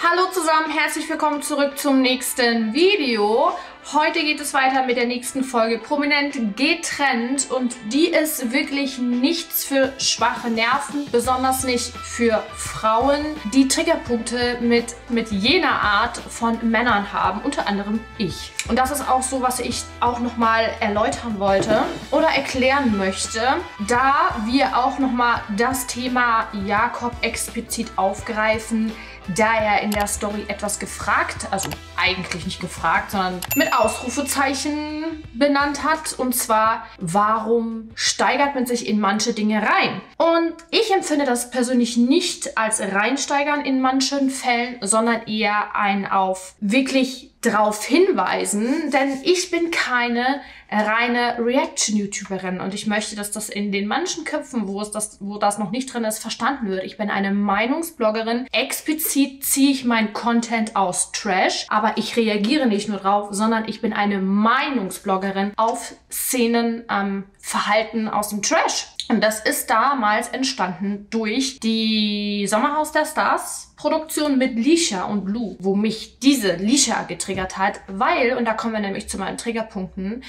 Hallo zusammen, herzlich willkommen zurück zum nächsten Video. Heute geht es weiter mit der nächsten Folge Prominent getrennt und die ist wirklich nichts für schwache Nerven, besonders nicht für Frauen, die Triggerpunkte mit jener Art von Männern haben, unter anderem ich. Und das ist auch so, was ich auch nochmal erläutern wollte oder erklären möchte, da wir auch nochmal das Thema Jakob explizit aufgreifen, da er in der Story etwas gefragt, also eigentlich nicht gefragt, sondern mit Ausrufezeichen benannt hat. Und zwar, warum steigert man sich in manche Dinge rein? Und ich empfinde das persönlich nicht als reinsteigern in manchen Fällen, sondern eher ein auf wirklich drauf hinweisen, denn ich bin keine reine Reaction-YouTuberin und ich möchte, dass das in den manchen Köpfen, wo das noch nicht drin ist, verstanden wird. Ich bin eine Meinungsbloggerin. Explizit ziehe ich meinen Content aus Trash, aber ich reagiere nicht nur drauf, sondern ich bin eine Meinungsbloggerin auf Szenen, Verhalten aus dem Trash. Und das ist damals entstanden durch die Sommerhaus der Stars Produktion mit Lisha und Lou, wo mich diese Lisha getriggert hat, weil, und da kommen wir nämlich zu meinen Triggerpunkten,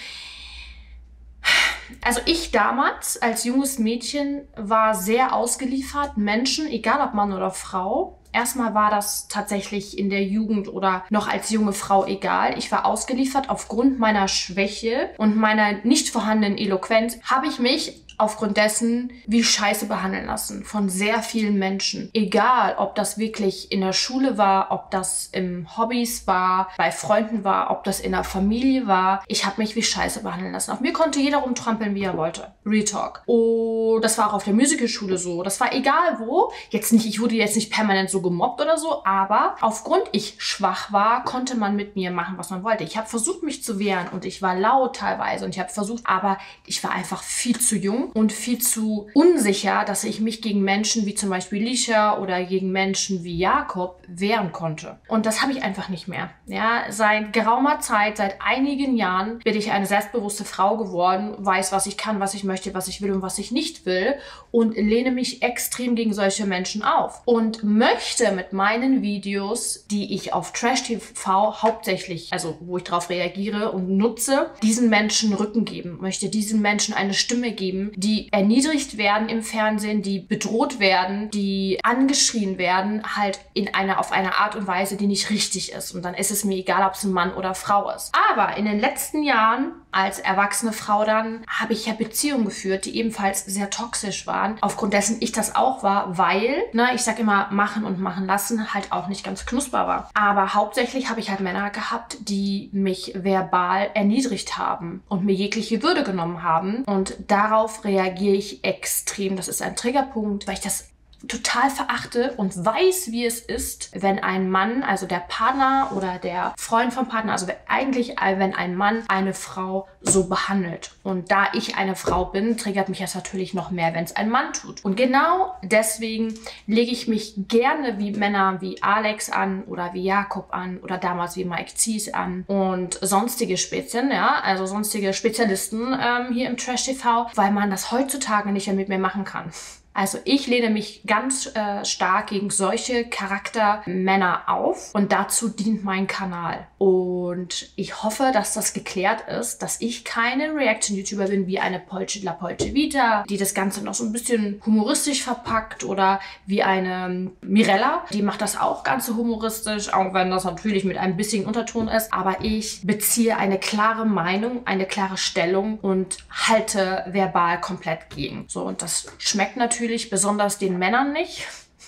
also ich damals als junges Mädchen war sehr ausgeliefert, Menschen, egal ob Mann oder Frau. Erstmal war das tatsächlich in der Jugend oder noch als junge Frau egal. Ich war ausgeliefert aufgrund meiner Schwäche und meiner nicht vorhandenen Eloquenz, habe ich mich aufgrund dessen wie Scheiße behandeln lassen von sehr vielen Menschen. Egal, ob das wirklich in der Schule war, ob das im Hobbys war, bei Freunden war, ob das in der Familie war. Ich habe mich wie Scheiße behandeln lassen. Auf mir konnte jeder rumtrampeln, wie er wollte. Real Talk. Oh, das war auch auf der Musicalschule so. Das war egal wo. Ich wurde jetzt nicht permanent so gemobbt oder so, aber aufgrund ich schwach war, konnte man mit mir machen, was man wollte. Ich habe versucht, mich zu wehren und ich war laut teilweise und ich habe versucht, aber ich war einfach viel zu jung und viel zu unsicher, dass ich mich gegen Menschen wie zum Beispiel Lisha oder gegen Menschen wie Jakob wehren konnte. Und das habe ich einfach nicht mehr. Ja, seit geraumer Zeit, seit einigen Jahren bin ich eine selbstbewusste Frau geworden, weiß, was ich kann, was ich möchte, was ich will und was ich nicht will und lehne mich extrem gegen solche Menschen auf. Und möchte mit meinen Videos, die ich auf Trash TV hauptsächlich, also wo ich darauf reagiere und nutze, diesen Menschen Rücken geben, möchte diesen Menschen eine Stimme geben, die erniedrigt werden im Fernsehen, die bedroht werden, die angeschrien werden, halt auf eine Art und Weise, die nicht richtig ist. Und dann ist es mir egal, ob es ein Mann oder Frau ist. Aber in den letzten Jahren, als erwachsene Frau dann, habe ich ja Beziehungen geführt, die ebenfalls sehr toxisch waren. Aufgrund dessen ich das auch war, weil, ich sag immer, machen und machen lassen halt auch nicht ganz knusper war. Aber hauptsächlich habe ich halt Männer gehabt, die mich verbal erniedrigt haben und mir jegliche Würde genommen haben. Und darauf reagiere ich extrem. Das ist ein Triggerpunkt, weil ich das total verachte und weiß, wie es ist, wenn ein Mann, also der Partner oder der Freund vom Partner, also wenn ein Mann eine Frau so behandelt. Und da ich eine Frau bin, triggert mich das natürlich noch mehr, wenn es ein Mann tut. Und genau deswegen lege ich mich gerne wie Männer wie Alex an oder wie Jakob an oder damals wie Mike Zies an und sonstige Spezien, also sonstige Spezialisten hier im Trash TV, weil man das heutzutage nicht mehr mit mir machen kann. Also ich lehne mich ganz stark gegen solche Charaktermänner auf und dazu dient mein Kanal. Und ich hoffe, dass das geklärt ist, dass ich keine Reaction-YouTuber bin wie eine La Polce Vita, die das Ganze noch so ein bisschen humoristisch verpackt oder wie eine Mirella, die macht das auch ganz so humoristisch, auch wenn das natürlich mit ein bisschen Unterton ist. Aber ich beziehe eine klare Meinung, eine klare Stellung und halte verbal komplett gegen. So, und das schmeckt natürlich besonders den Männern nicht,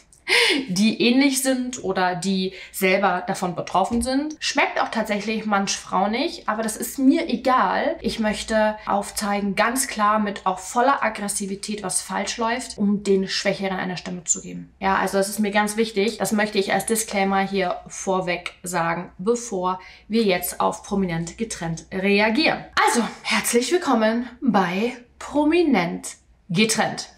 die ähnlich sind oder die selber davon betroffen sind. Schmeckt auch tatsächlich manch Frau nicht, aber das ist mir egal. Ich möchte aufzeigen, ganz klar mit auch voller Aggressivität, was falsch läuft, um den Schwächeren eine Stimme zu geben. Ja, also das ist mir ganz wichtig. Das möchte ich als Disclaimer hier vorweg sagen, bevor wir jetzt auf Prominent getrennt reagieren. Also, herzlich willkommen bei Prominent getrennt.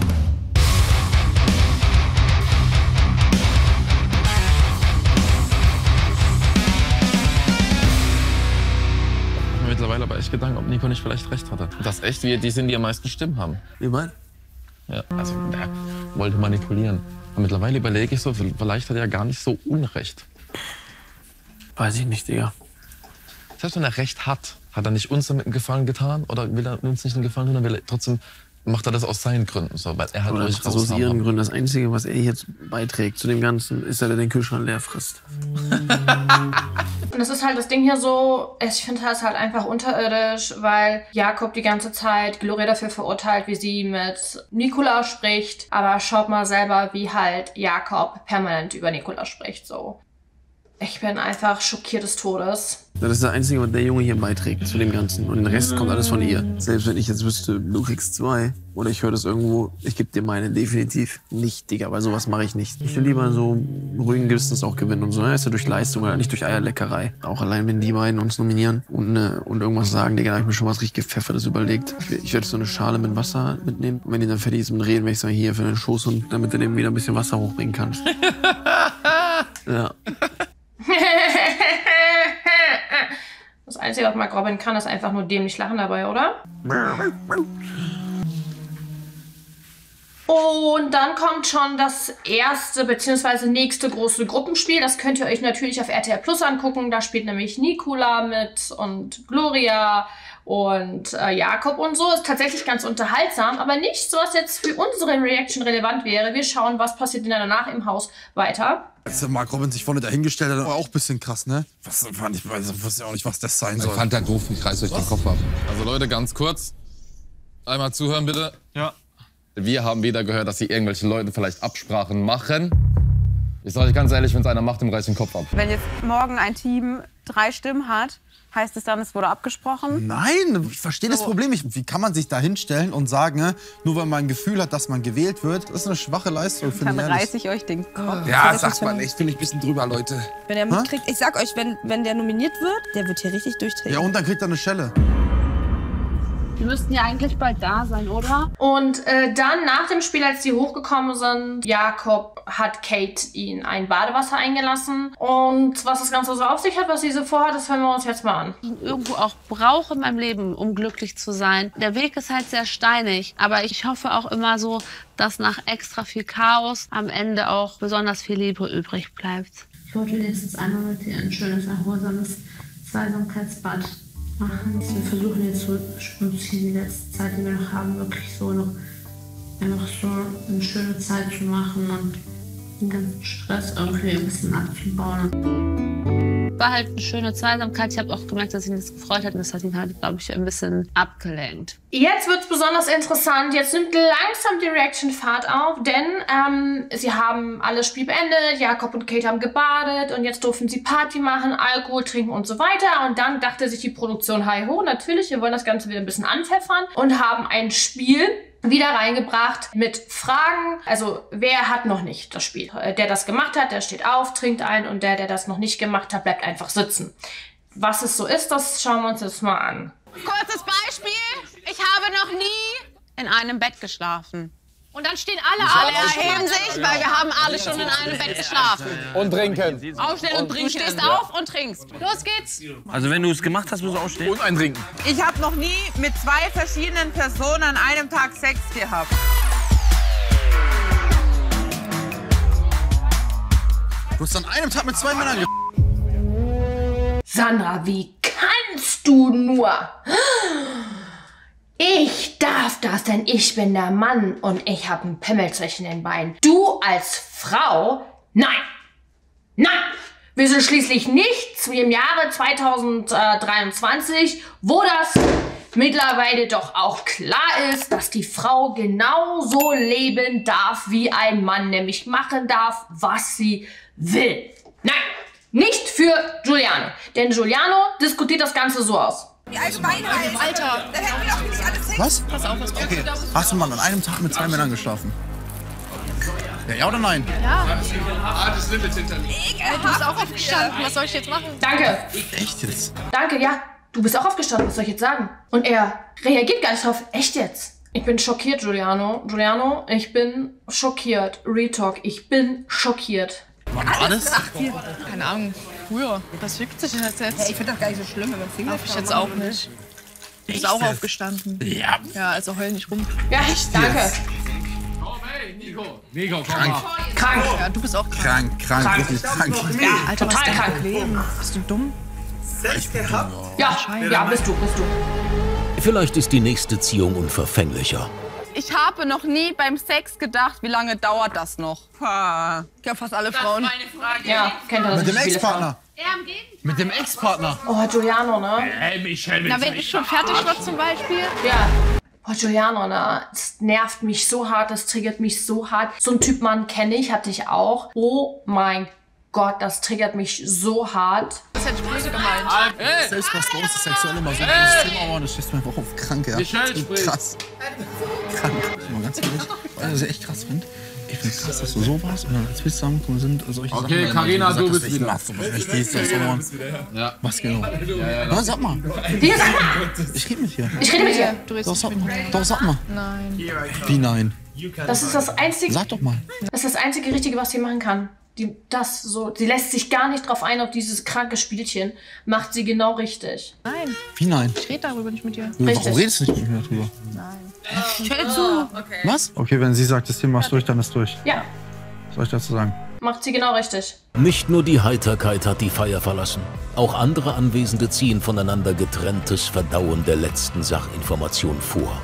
Mittlerweile aber echt Gedanken, ob Nico nicht vielleicht recht hatte. Dass echt die sind, die am meisten Stimmen haben. Wie meinst Ja, also der wollte manipulieren. Und mittlerweile überlege ich so, vielleicht hat er ja gar nicht so Unrecht. Weiß ich nicht, Digga. Selbst wenn er Recht hat er nicht uns damit einen Gefallen getan? Oder will er uns nicht einen Gefallen tun, dann will er trotzdem, macht er das aus seinen Gründen so, weil er halt Oder das aus ihren Gründen. Das Einzige, was er jetzt beiträgt zu dem Ganzen, ist, dass er den Kühlschrank leer frisst. Und das ist halt das Ding hier so, ich finde das halt einfach unterirdisch, weil Jakob die ganze Zeit Gloria dafür verurteilt, wie sie mit Nicola spricht. Aber schaut mal selber, wie halt Jakob permanent über Nicola spricht, so. Ich bin einfach schockiert des Todes. Das ist das Einzige, was der Junge hier beiträgt zu dem Ganzen. Und der Rest kommt alles von ihr. Selbst wenn ich jetzt wüsste, du kriegst 2 oder ich höre das irgendwo, ich gebe dir meine, definitiv nicht, Digga, weil sowas mache ich nicht. Ich will lieber so ruhigen Gewissens auch gewinnen und so. Ne? Ist ja durch Leistung oder nicht durch Eierleckerei. Auch allein, wenn die beiden uns nominieren und irgendwas sagen, Digga, da habe ich mir schon was richtig Gepfeffertes überlegt. Ich werde so eine Schale mit Wasser mitnehmen. Und wenn die dann fertig ist mit Reden, werde ich sagen, hier für den Schoßhund, damit du dem wieder ein bisschen Wasser hochbringen kannst. Ja. Das Einzige, was Mark Robin kann, ist einfach nur dämlich lachen dabei, oder? Und dann kommt schon das erste bzw. nächste große Gruppenspiel. Das könnt ihr euch natürlich auf RTL Plus angucken. Da spielt nämlich Nicola mit und Gloria und Jakob und so. Ist tatsächlich ganz unterhaltsam, aber nicht so, was jetzt für unsere Reaction relevant wäre. Wir schauen, was passiert denn danach im Haus weiter. Als der Mark Robin sich vorne dahingestellt hat, war auch ein bisschen krass, ne? Ich wusste ja auch nicht, was das sein soll. Ich fand das doof, ich reiß euch den Kopf ab. Also Leute, ganz kurz. Einmal zuhören, bitte. Ja. Wir haben wieder gehört, dass sie irgendwelche Leute vielleicht Absprachen machen. Ich sage euch ganz ehrlich, wenn es einer macht, dem reiß den Kopf ab. Wenn jetzt morgen ein Team 3 Stimmen hat, heißt es dann, es wurde abgesprochen? Nein, ich verstehe das Problem nicht. Wie kann man sich da hinstellen und sagen, ne, nur weil man ein Gefühl hat, dass man gewählt wird, das ist eine schwache Leistung, finde ich. Dann reiß ich euch den Kopf. Ja, sagt man nicht. Finde ich ein bisschen drüber, Leute. Wenn er mitkriegt, ich sag euch, wenn der nominiert wird, der wird hier richtig durchtreten. Ja, und dann kriegt er eine Schelle. Wir müssten ja eigentlich bald da sein, oder? Und dann nach dem Spiel, als sie hochgekommen sind, Jakob hat Kate ihn ein Badewasser eingelassen. Und was das Ganze so auf sich hat, was sie so vorhat, das hören wir uns jetzt mal an. Ich irgendwo auch brauche in meinem Leben, um glücklich zu sein. Der Weg ist halt sehr steinig, aber ich hoffe auch immer so, dass nach extra viel Chaos am Ende auch besonders viel Liebe übrig bleibt. Ich wollte letztens einmal mit dir ein schönes, erholsames Zweisamkeitsbad machen. Wir versuchen jetzt so uns hier die letzte Zeit, die wir noch haben, wirklich so noch einfach so eine schöne Zeit zu machen und den ganzen Stress irgendwie ein bisschen abzubauen. War halt eine schöne Zweisamkeit. Ich habe auch gemerkt, dass ihn das gefreut hat und das hat ihn halt, glaube ich, ein bisschen abgelenkt. Jetzt wird es besonders interessant. Jetzt nimmt langsam die Reaction Fahrt auf, denn sie haben alles Spiel beendet. Jakob und Kate haben gebadet und jetzt durften sie Party machen, Alkohol trinken und so weiter. Und dann dachte sich die Produktion, hi ho, natürlich, wir wollen das Ganze wieder ein bisschen anpfeffern und haben ein Spiel wieder reingebracht mit Fragen. Also wer hat noch nicht das Spiel? Der das gemacht hat, der steht auf, trinkt ein und der das noch nicht gemacht hat, bleibt einfach sitzen. Was es so ist, das schauen wir uns jetzt mal an. Kurzes Beispiel. Ich habe noch nie in einem Bett geschlafen. Und dann stehen alle erheben sich, weil wir haben alle schon in einem Bett geschlafen. Und trinken. Aufstehen und trinken. Du stehst auf und trinkst. Los geht's. Also wenn du es gemacht hast, musst du aufstehen. Und ein Trinken. Ich habe noch nie mit 2 verschiedenen Personen an einem Tag Sex gehabt. Du hast an einem Tag mit 2 Männern Sandra, wie kannst du nur? Ich darf das, denn ich bin der Mann und ich habe einen Pimmel zwischen den Beinen. Du als Frau? Nein! Nein! Wir sind schließlich nicht wie im Jahre 2023, wo das mittlerweile doch auch klar ist, dass die Frau genauso leben darf wie ein Mann, nämlich machen darf, was sie will. Nein! Nicht für Giuliano, denn Giuliano diskutiert das Ganze so aus. Die Allgemeinheit. Alter. Da hätten wir doch nicht alle Sex. Was? Pass auf, was kommt. Okay. Hast du mal an einem Tag mit 2 Männern geschlafen? Ja oder nein? Ja. Du bist auch aufgestanden. Was soll ich jetzt machen? Danke. Echt jetzt? Danke, ja. Du bist auch aufgestanden, was soll ich jetzt sagen? Und er reagiert gar nicht drauf. Echt jetzt? Ich bin schockiert, Giuliano. Giuliano, ich bin schockiert. Retalk, ich bin schockiert. Wann war das? Keine Ahnung. Früher. Was juckt sich denn jetzt? Hey, ich finde das gar nicht so schlimm, wenn man Finger Ich jetzt auch nicht. Du bist auch aufgestanden. Ja. Ja, also heul nicht rum. Ja, danke. Nico, Krank. Krank. Ja, du bist auch krank. Krank, wirklich krank. Ja, Alter, was total ist dein krank. Problem? Bist du dumm? Ja, bist du. Vielleicht ist die nächste Ziehung unverfänglicher. Ich habe noch nie beim Sex gedacht, wie lange dauert das noch? Ha. Ja, fast alle Frauen. Ja, kennt er das Mit dem nicht viele Ex-Partner. Mit dem Ex-Partner. Frauen. Oh, Giuliano, ne? Na, wenn ich schon fertig war zum Beispiel. Ja. Oh, Giuliano, ne? Das nervt mich so hart, das triggert mich so hart. So einen Typ Mann kenne ich, hatte ich auch. Oh mein Gott, das triggert mich so hart. Das ist ja nicht böse gemeint. Selbst was bei uns ist sexuell immer so ein großes Thema, aber das schießt mir einfach auf. Krank, ja. Krass. Krank. Mal ganz ehrlich, was ich echt krass finde. Ich finde krass, dass du so warst und dann als wir zusammengekommen sind. Solche Okay, Sachen, Carina, gesagt du hast, bist ich wieder. mach's doch nicht, dies, das, Ja. was genau? Ja, sag mal. Wie, sag mal. Ich rede mit dir. Ich rede mit dir. Du redest Doch, nicht mit mir. Doch, sag mal. Nein. Wie nein? Das ist das einzige, Sag doch mal. das ist das einzige Richtige, sie machen kann. Sie lässt sich gar nicht drauf ein, auf dieses kranke Spielchen. Macht sie genau richtig. Nein, Wie nein? ich rede darüber nicht mit dir. Warum redest du nicht mit mir darüber? Nein. Ich höre dir zu. Was? Okay, wenn sie sagt, das Thema ist durch, dann ist durch. Ja, Was soll ich dazu sagen? macht sie genau richtig. Nicht nur die Heiterkeit hat die Feier verlassen. Auch andere Anwesende ziehen voneinander getrenntes Verdauen der letzten Sachinformation vor.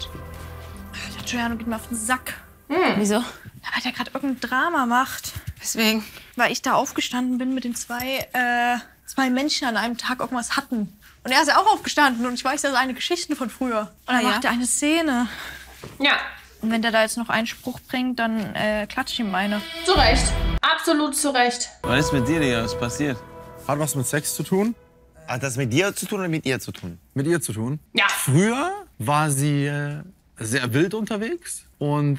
Der Giuliano geht mir auf den Sack. Wieso? Weil der gerade irgendein Drama macht. Deswegen. Weil ich da aufgestanden bin mit den zwei Menschen an einem Tag irgendwas hatten. Und er ist ja auch aufgestanden und ich weiß ja seine Geschichten von früher. Und dann macht er eine Szene. Ja, Und wenn der da jetzt noch einen Spruch bringt, dann klatsche ich ihm eine. zu Recht. Absolut zu Recht. Was ist mit dir, Digga? Was passiert? Hat was mit Sex zu tun? Hat das mit dir zu tun oder mit ihr zu tun? Mit ihr zu tun? Ja. Früher war sie sehr wild unterwegs und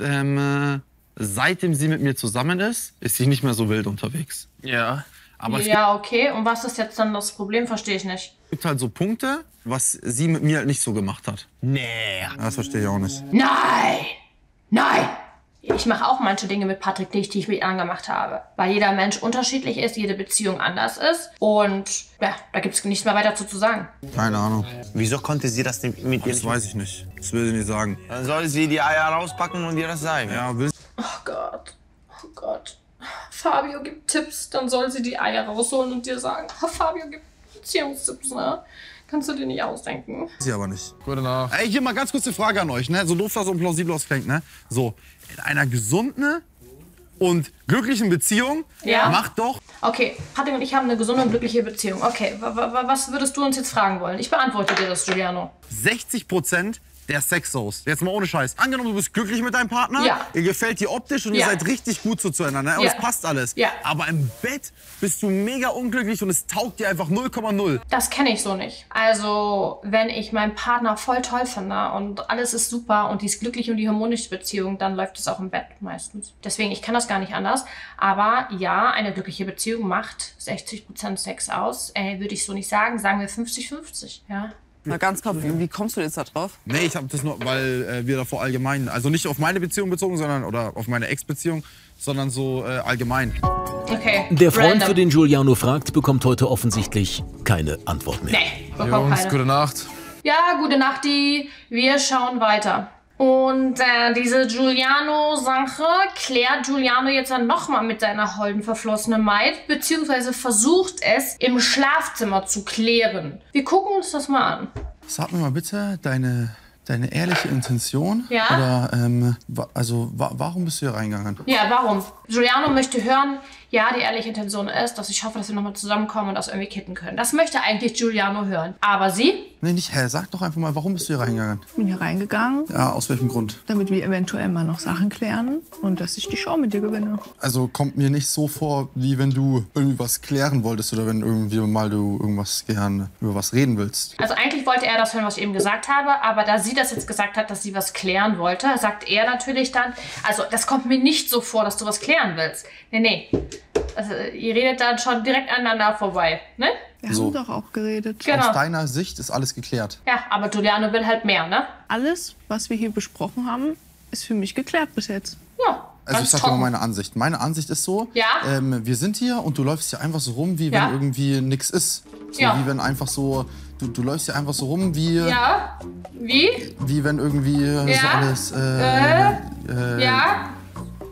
seitdem sie mit mir zusammen ist sie nicht mehr so wild unterwegs. Ja. Aber es Ja, okay. Und was ist jetzt dann das Problem? Verstehe ich nicht. gibt halt so Punkte, was sie mit mir halt nicht so gemacht hat. Nee. Das verstehe ich auch nicht. Nein! Nein! Ich mache auch manche Dinge mit Patrick nicht, die ich mit anderen gemacht habe. Weil jeder Mensch unterschiedlich ist, jede Beziehung anders ist. Und ja, da gibt es nichts mehr weiter zu sagen. Keine Ahnung. Wieso konnte sie das mit dir Das weiß ich nicht. Das will sie nicht sagen. Dann soll sie die Eier rauspacken und dir das sagen. Ja, will Oh Gott. Oh Gott. Fabio gibt Tipps, dann soll sie die Eier rausholen und dir sagen. Fabio gibt Beziehungstipps, ne? Kannst du dir nicht ausdenken. sie aber nicht. Gute Nacht. Ey, hier mal ganz kurz eine Frage an euch, ne? So doof das und plausibel das klingt, ne? So, in einer gesunden und glücklichen Beziehung Ja. macht doch Okay, Patrick und ich haben eine gesunde und glückliche Beziehung. Okay, was würdest du uns jetzt fragen wollen? Ich beantworte dir das, Giuliano. 60% der Sexos. Jetzt mal ohne Scheiß. Angenommen, du bist glücklich mit deinem Partner, Ja. ihr gefällt dir optisch und ihr Ja. seid richtig gut so zueinander. Und Ja. es passt alles. Ja. Aber im Bett bist du mega unglücklich und es taugt dir einfach 0,0. Das kenne ich so nicht. Also, wenn ich meinen Partner voll toll finde und alles ist super und die ist glücklich und die harmonische Beziehung, dann läuft es auch im Bett meistens. Deswegen, ich kann das gar nicht anders. Aber ja, eine glückliche Beziehung macht 60% Sex aus. Würde ich so nicht sagen. Sagen wir 50-50, ja. Na ganz kurz, wie kommst du jetzt da drauf? Nee, ich habe das nur, weil wir davor allgemein, also nicht auf meine Beziehung bezogen, sondern oder auf meine Ex-Beziehung, sondern so allgemein. Okay. Der Freund, random. für den Giuliano fragt, bekommt heute offensichtlich keine Antwort mehr. Nee, bekommt Jungs, keine. gute Nacht. Ja, gute Nacht, die. Wir schauen weiter. Und diese Giuliano-Sache klärt Giuliano jetzt dann nochmal mit seiner holden verflossenen Maid, beziehungsweise versucht es im Schlafzimmer zu klären. Wir gucken uns das mal an. Sag mir mal bitte deine ehrliche Intention. Ja? Oder, warum bist du hier reingegangen? Ja, warum? Giuliano möchte hören, ja, die ehrliche Intention ist, dass ich hoffe, dass wir nochmal zusammenkommen und das irgendwie kitten können. Das möchte eigentlich Giuliano hören. Aber sie? Nee, nicht, sag doch einfach mal, warum bist du hier reingegangen? Ich bin hier reingegangen, Ja, aus welchem Grund? damit wir eventuell mal noch Sachen klären und dass ich die Show mit dir gewinne. Also kommt mir nicht so vor, wie wenn du irgendwie was klären wolltest oder wenn irgendwie mal du irgendwas gern über was reden willst. Also eigentlich wollte er das hören, was ich eben gesagt habe, aber da sie das jetzt gesagt hat, dass sie was klären wollte, sagt er natürlich dann, also das kommt mir nicht so vor, dass du was klären willst. Nee. Also ihr redet dann schon direkt aneinander vorbei, ne? Wir So. haben doch auch geredet. Genau. Aus deiner Sicht ist alles geklärt. Ja, aber Giuliano will halt mehr, ne? Alles, was wir hier besprochen haben, ist für mich geklärt bis jetzt. Ja. Also ich sag dir mal meine Ansicht. Meine Ansicht ist so, Ja? wir sind hier und du läufst hier einfach so rum, wie Ja? wenn irgendwie nichts ist. So Ja. wie wenn einfach so, du läufst hier einfach so rum, wie, Ja? Wie? wie wenn irgendwie so Ja? alles... Ja?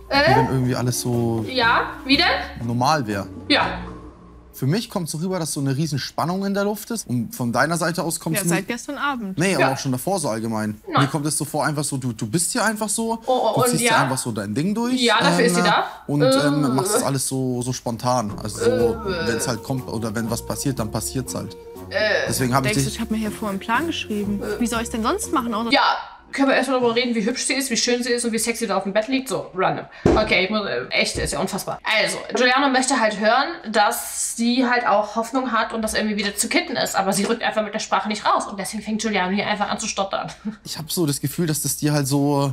Wie wenn irgendwie alles so Ja, wie denn? normal wäre. Ja. Für mich kommt so rüber, dass so eine riesen Spannung in der Luft ist. Und von deiner Seite aus kommt Ja, es seit gestern Abend. Nee, aber Ja. auch schon davor so allgemein. Nein. Mir kommt es so vor, einfach so, du bist hier einfach so, Oh, du und ziehst hier ja? einfach so dein Ding durch. Ja, dafür ist sie da. Und machst das alles so spontan. Also so, wenn es halt kommt oder wenn was passiert, dann passiert's halt. Deswegen habe ich Denkst du, dich... ich habe mir hier vorher einen Plan geschrieben. Wie soll ich es denn sonst machen? Außer Ja, können wir erstmal darüber reden, wie hübsch sie ist, wie schön sie ist und wie sexy da auf dem Bett liegt? So, random. Okay, ich muss, echt, ist ja unfassbar. Also, Giuliano möchte halt hören, dass sie halt auch Hoffnung hat und das irgendwie wieder zu kitten ist. Aber sie rückt einfach mit der Sprache nicht raus. Und deswegen fängt Giuliano hier einfach an zu stottern. Ich habe so das Gefühl, dass das dir halt so...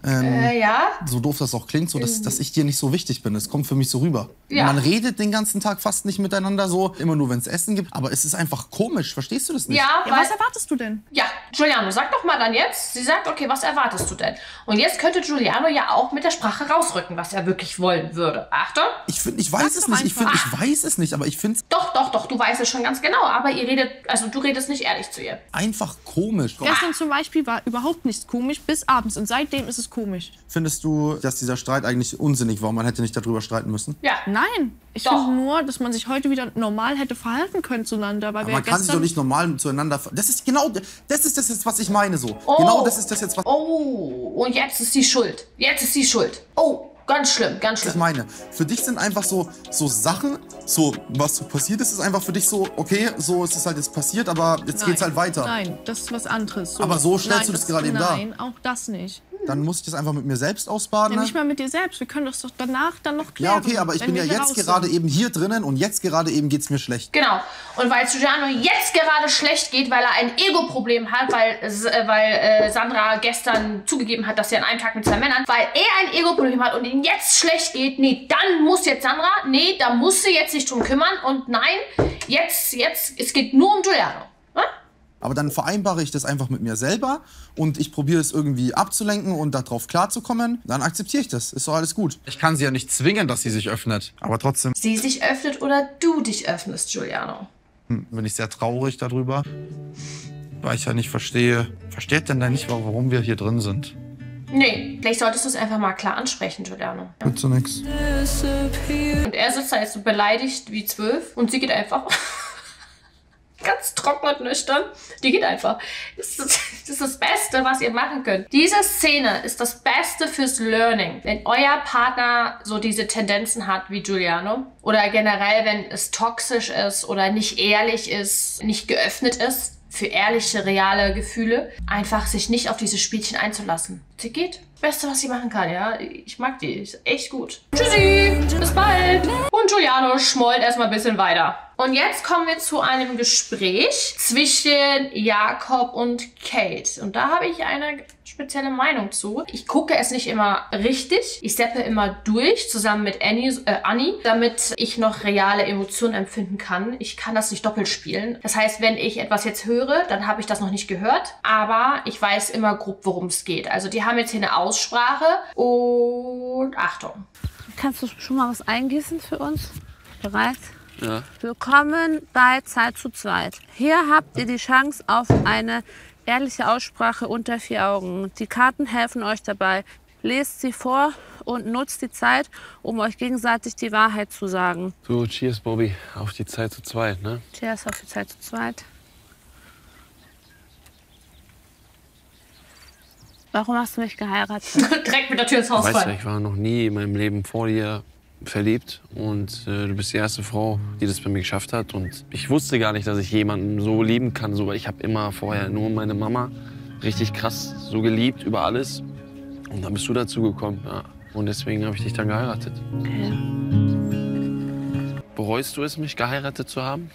ja? So doof das auch klingt, so dass ich dir nicht so wichtig bin. Es kommt für mich so rüber. Ja. Man redet den ganzen Tag fast nicht miteinander so, immer nur, wenn es Essen gibt. Aber es ist einfach komisch, verstehst du das nicht? Ja, was erwartest du denn? Ja, Giuliano, sag doch mal dann jetzt. Sie sagt, okay, was erwartest du denn? Und jetzt könnte Giuliano ja auch mit der Sprache rausrücken, was er wirklich wollen würde. Achtung. Ich weiß es nicht. Ich weiß es nicht, aber ich finde es Doch, du weißt es schon ganz genau. Aber ihr redet, also du redest nicht ehrlich zu ihr. einfach komisch. Gestern zum Beispiel war überhaupt nichts komisch, bis abends. Und seitdem ist es komisch. Findest du, dass dieser Streit eigentlich unsinnig war? Man hätte nicht darüber streiten müssen? Ja. Nein. Ich finde nur, dass man sich heute wieder normal hätte verhalten können zueinander. Weil Aber wir man kann sich doch nicht normal zueinander... Das ist das jetzt, was ich meine so. Oh. Genau das ist das jetzt, was Oh, und jetzt ist sie schuld. Jetzt ist sie schuld. Oh, ganz schlimm, ganz schlimm. ich meine. Für dich sind einfach so Sachen, so was so passiert ist einfach für dich so, okay, so ist es halt jetzt passiert, aber jetzt geht's halt weiter. Nein, das ist was anderes. Aber so stellst du das gerade eben dar. Nein, auch das nicht. Dann muss ich das einfach mit mir selbst ausbaden. Ja, nicht mal mit dir selbst. Wir können das doch danach dann noch klären. Ja, okay, aber ich bin ja jetzt gerade eben hier drinnen und jetzt gerade eben geht's mir schlecht. Genau. Und weil Giuliano jetzt gerade schlecht geht, weil er ein Ego-Problem hat, weil Sandra gestern zugegeben hat, dass sie an einem Tag mit 2 Männern, weil er ein Ego-Problem hat und ihm jetzt schlecht geht, nee, dann muss jetzt Sandra, nee, da muss sie jetzt sich drum kümmern und nein, jetzt, es geht nur um Giuliano. Aber dann vereinbare ich das einfach mit mir selber und ich probiere es irgendwie abzulenken und darauf klarzukommen. Dann akzeptiere ich das. Ist doch alles gut. Ich kann sie ja nicht zwingen, dass sie sich öffnet. Aber trotzdem Sie sich öffnet oder du dich öffnest, Giuliano. bin ich sehr traurig darüber, weil ich ja nicht verstehe. Versteht denn da nicht, warum wir hier drin sind? Nee, vielleicht solltest du es einfach mal klar ansprechen, Giuliano. Wird so nix. Und er sitzt da jetzt so beleidigt wie 12 und sie geht einfach... ganz trocken und nüchtern. Die geht einfach. Das ist das Beste, was ihr machen könnt. Diese Szene ist das Beste fürs Learning. Wenn euer Partner so diese Tendenzen hat wie Giuliano oder generell, wenn es toxisch ist oder nicht ehrlich ist, nicht geöffnet ist für ehrliche, reale Gefühle, einfach sich nicht auf diese Spielchen einzulassen. Sie geht. Beste, was sie machen kann, ja. Ich mag die. Ist echt gut. Tschüssi. Bis bald. Und Giuliano schmollt erstmal ein bisschen weiter. Und jetzt kommen wir zu einem Gespräch zwischen Jakob und Kate. Und da habe ich eine spezielle Meinung zu. Ich gucke es nicht immer richtig. Ich seppe immer durch, zusammen mit Annie, damit ich noch reale Emotionen empfinden kann. Ich kann das nicht doppelt spielen. Das heißt, wenn ich etwas jetzt höre, dann habe ich das noch nicht gehört. Aber ich weiß immer grob, worum es geht. Also die haben jetzt hier eine Aussprache. Und Achtung. Kannst du schon mal was eingießen für uns? Bereit? Ja. Willkommen bei Zeit zu zweit. Hier habt ihr die Chance auf eine ehrliche Aussprache unter 4 Augen. Die Karten helfen euch dabei. Lest sie vor und nutzt die Zeit, um euch gegenseitig die Wahrheit zu sagen. So, cheers, Bobby, auf die Zeit zu zweit, ne? Cheers auf die Zeit zu zweit. Warum hast du mich geheiratet? Direkt mit der Tür ins Haus Weißt du, fallen. ich war noch nie in meinem Leben vor dir verliebt und du bist die erste Frau, die das bei mir geschafft hat. Und ich wusste gar nicht, dass ich jemanden so lieben kann. So, weil ich habe immer vorher nur meine Mama richtig krass so geliebt über alles. Und dann bist du dazu gekommen. Ja. Und deswegen habe ich dich dann geheiratet. Okay. Bereust du es, mich geheiratet zu haben?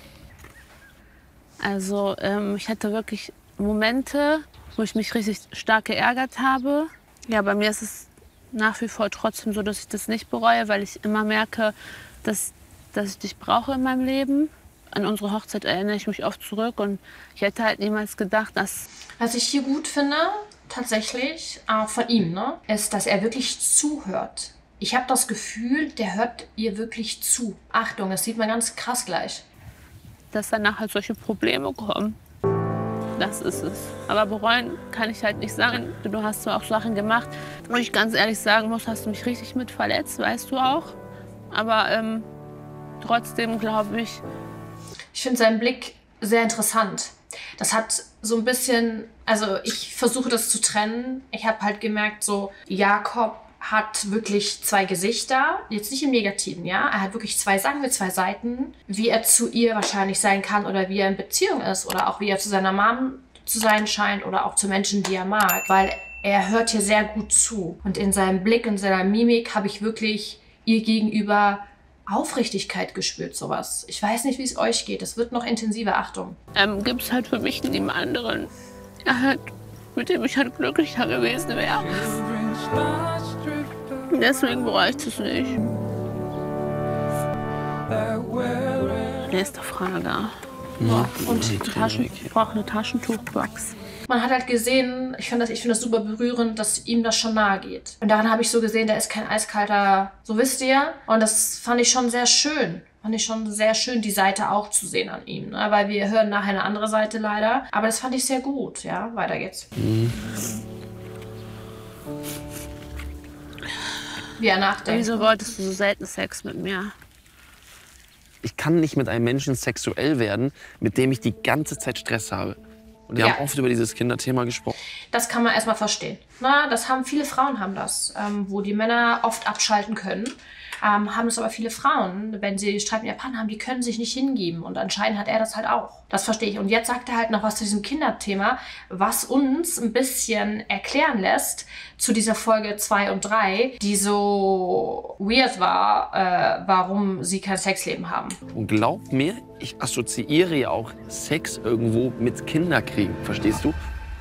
Also ich hatte wirklich Momente, wo ich mich richtig stark geärgert habe. Ja, bei mir ist es nach wie vor trotzdem so, dass ich das nicht bereue, weil ich immer merke, dass ich dich brauche in meinem Leben. An unsere Hochzeit erinnere ich mich oft zurück und ich hätte halt niemals gedacht, dass... Was ich hier gut finde, tatsächlich, von ihm, ne, ist, dass er wirklich zuhört. Ich habe das Gefühl, der hört ihr wirklich zu. Achtung, das sieht man ganz krass gleich. Dass danach halt solche Probleme kommen. Das ist es. Aber bereuen kann ich halt nicht sagen. Du hast zwar auch Sachen gemacht, wo ich ganz ehrlich sagen muss, hast du mich richtig mit verletzt, weißt du auch. Aber trotzdem glaube ich... Ich finde seinen Blick sehr interessant. Das hat so ein bisschen, also ich versuche das zu trennen. Ich habe halt gemerkt, so Jakob hat wirklich zwei Gesichter, jetzt nicht im Negativen, ja. Er hat wirklich zwei Seiten, wie er zu ihr wahrscheinlich sein kann oder wie er in Beziehung ist oder auch wie er zu seiner Mom zu sein scheint oder auch zu Menschen, die er mag, weil er hört hier sehr gut zu. Und in seinem Blick, in seiner Mimik habe ich wirklich ihr gegenüber Aufrichtigkeit gespürt, sowas. Ich weiß nicht, wie es euch geht. Es wird noch intensiver, Achtung. Gibt es halt für mich niemand anderen, mit dem ich halt glücklicher gewesen wäre. Deswegen bereue ich es nicht. Nächste Frage. Ja. Und ich brauche eine Taschentuchbox. Man hat halt gesehen, ich finde das super berührend, dass ihm das schon nahe geht. Und daran habe ich so gesehen, der ist kein eiskalter, so wisst ihr. Und das fand ich schon sehr schön. Fand ich schon sehr schön, die Seite auch zu sehen an ihm. Ne? Weil wir hören nachher eine andere Seite leider. Aber das fand ich sehr gut. Ja, weiter geht's. Wie er nachdenkt. Wieso wolltest du so selten Sex mit mir? Ich kann nicht mit einem Menschen sexuell werden, mit dem ich die ganze Zeit Stress habe. Und wir haben oft über dieses Kinderthema gesprochen. Das kann man erstmal verstehen. Na, das haben viele Frauen haben das, wo die Männer oft abschalten können. Haben es aber viele Frauen, wenn sie Streit mit ihrem Partner haben, die können sich nicht hingeben. Und anscheinend hat er das halt auch. Das verstehe ich. Und jetzt sagt er halt noch was zu diesem Kinderthema, was uns ein bisschen erklären lässt zu dieser Folge 2 und 3, die so weird war, warum sie kein Sexleben haben. Und glaub mir, ich assoziiere ja auch Sex irgendwo mit Kinderkriegen, verstehst du?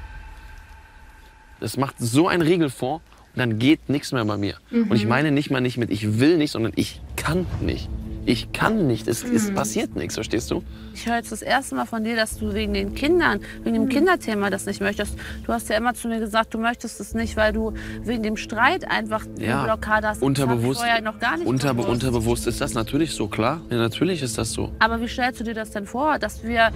Das macht so einen Riegel vor. Und dann geht nichts mehr bei mir. Und ich meine nicht mal nicht mit ich will nicht, sondern ich kann nicht. Ich kann nicht. Es passiert nichts, verstehst du? Ich höre jetzt das erste Mal von dir, dass du wegen den Kindern, wegen dem Kinderthema das nicht möchtest. Du hast ja immer zu mir gesagt, du möchtest es nicht, weil du wegen dem Streit einfach eine Blockade hast. Unterbewusst, das noch gar nicht unterbewusst ist das natürlich so, klar. Ja, natürlich ist das so. Aber wie stellst du dir das denn vor, dass wir,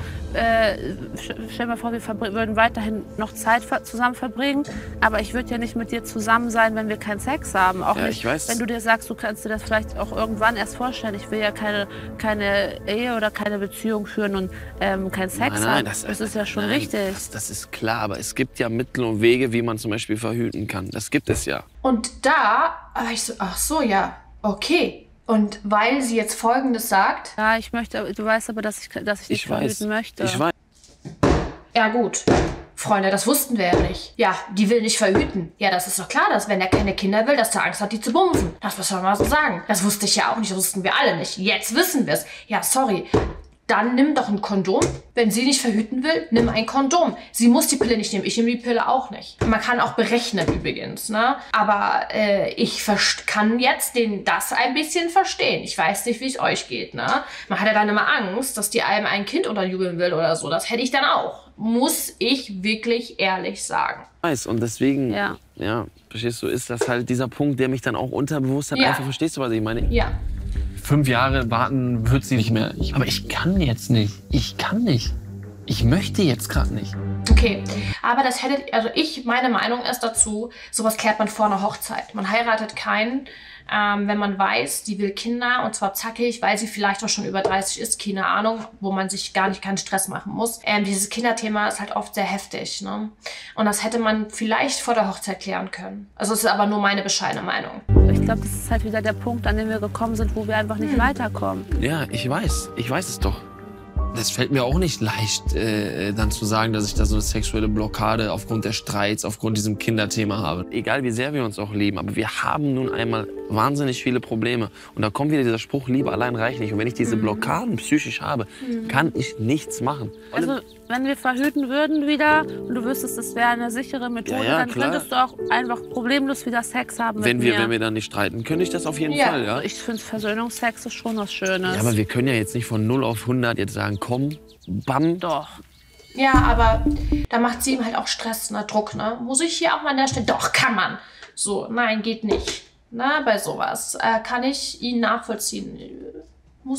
stell dir mal vor, wir würden weiterhin noch Zeit zusammen verbringen, aber ich würde ja nicht mit dir zusammen sein, wenn wir keinen Sex haben. Auch nicht, ich weiß. Wenn du dir sagst, du kannst dir das vielleicht auch irgendwann erst vorstellen. Ich will ja keine Ehe oder keine Beziehung führen und keinen Sex haben. Das ist ja schon richtig. Das ist klar, aber es gibt ja Mittel und Wege, wie man zum Beispiel verhüten kann. Das gibt es ja. Und da war ich so, ach so, ja, okay. Und weil sie jetzt Folgendes sagt... Ja, ich möchte, du weißt aber, dass ich dich verhüten möchte. Ich weiß. Ja gut, Freunde, das wussten wir ja nicht. Ja, die will nicht verhüten. Ja, das ist doch klar, dass wenn er keine Kinder will, dass er Angst hat, die zu bumsen. Das muss man mal so sagen. Das wusste ich ja auch nicht, das wussten wir alle nicht. Jetzt wissen wir es. Ja, sorry. Dann nimm doch ein Kondom. Wenn sie nicht verhüten will, nimm ein Kondom. Sie muss die Pille nicht nehmen. Ich nehme die Pille auch nicht. Man kann auch berechnen übrigens, ne? Aber ich kann jetzt das ein bisschen verstehen. Ich weiß nicht, wie es euch geht, ne? Man hat ja dann immer Angst, dass die einem ein Kind unterjubeln will oder so. Das hätte ich dann auch. Muss ich wirklich ehrlich sagen. Und deswegen, ja, verstehst du, ist das halt dieser Punkt, der mich dann auch unterbewusst hat. Einfach, verstehst du, was ich meine? Ja. 5 Jahre warten wird sie nicht mehr. Aber ich kann jetzt nicht. Ich kann nicht. Ich möchte jetzt gerade nicht. Okay, aber das hätte, also meine Meinung ist dazu, sowas klärt man vor einer Hochzeit. Man heiratet keinen, wenn man weiß, die will Kinder und zwar zackig, weil sie vielleicht auch schon über 30 ist, keine Ahnung, wo man sich gar nicht keinen Stress machen muss. Dieses Kinderthema ist halt oft sehr heftig, ne? Und das hätte man vielleicht vor der Hochzeit klären können. Also es ist aber nur meine bescheidene Meinung. Ich glaube, das ist halt wieder der Punkt, an dem wir gekommen sind, wo wir einfach nicht weiterkommen. Ja, ich weiß es doch. Das fällt mir auch nicht leicht, dann zu sagen, dass ich da so eine sexuelle Blockade aufgrund der Streits, aufgrund diesem Kinderthema habe. Egal wie sehr wir uns auch lieben, aber wir haben nun einmal wahnsinnig viele Probleme. Und da kommt wieder dieser Spruch, Liebe allein reicht nicht. Und wenn ich diese Blockaden psychisch habe, kann ich nichts machen. Also wenn wir verhüten würden wieder und du wüsstest, das wäre eine sichere Methode, dann könntest du auch einfach problemlos wieder Sex haben mit mir. Wenn wir dann nicht streiten, könnte ich das auf jeden Fall, ja? Ich finde, Versöhnungsex ist schon was Schönes. Ja, aber wir können ja jetzt nicht von 0 auf 100 jetzt sagen, komm, bam. Doch. Ja, aber da macht sie ihm halt auch Stress, ne, Druck, ne? Muss ich hier auch mal an der Stelle? Doch, kann man. So, nein, geht nicht. Na, bei sowas kann ich ihn nachvollziehen. Muss ich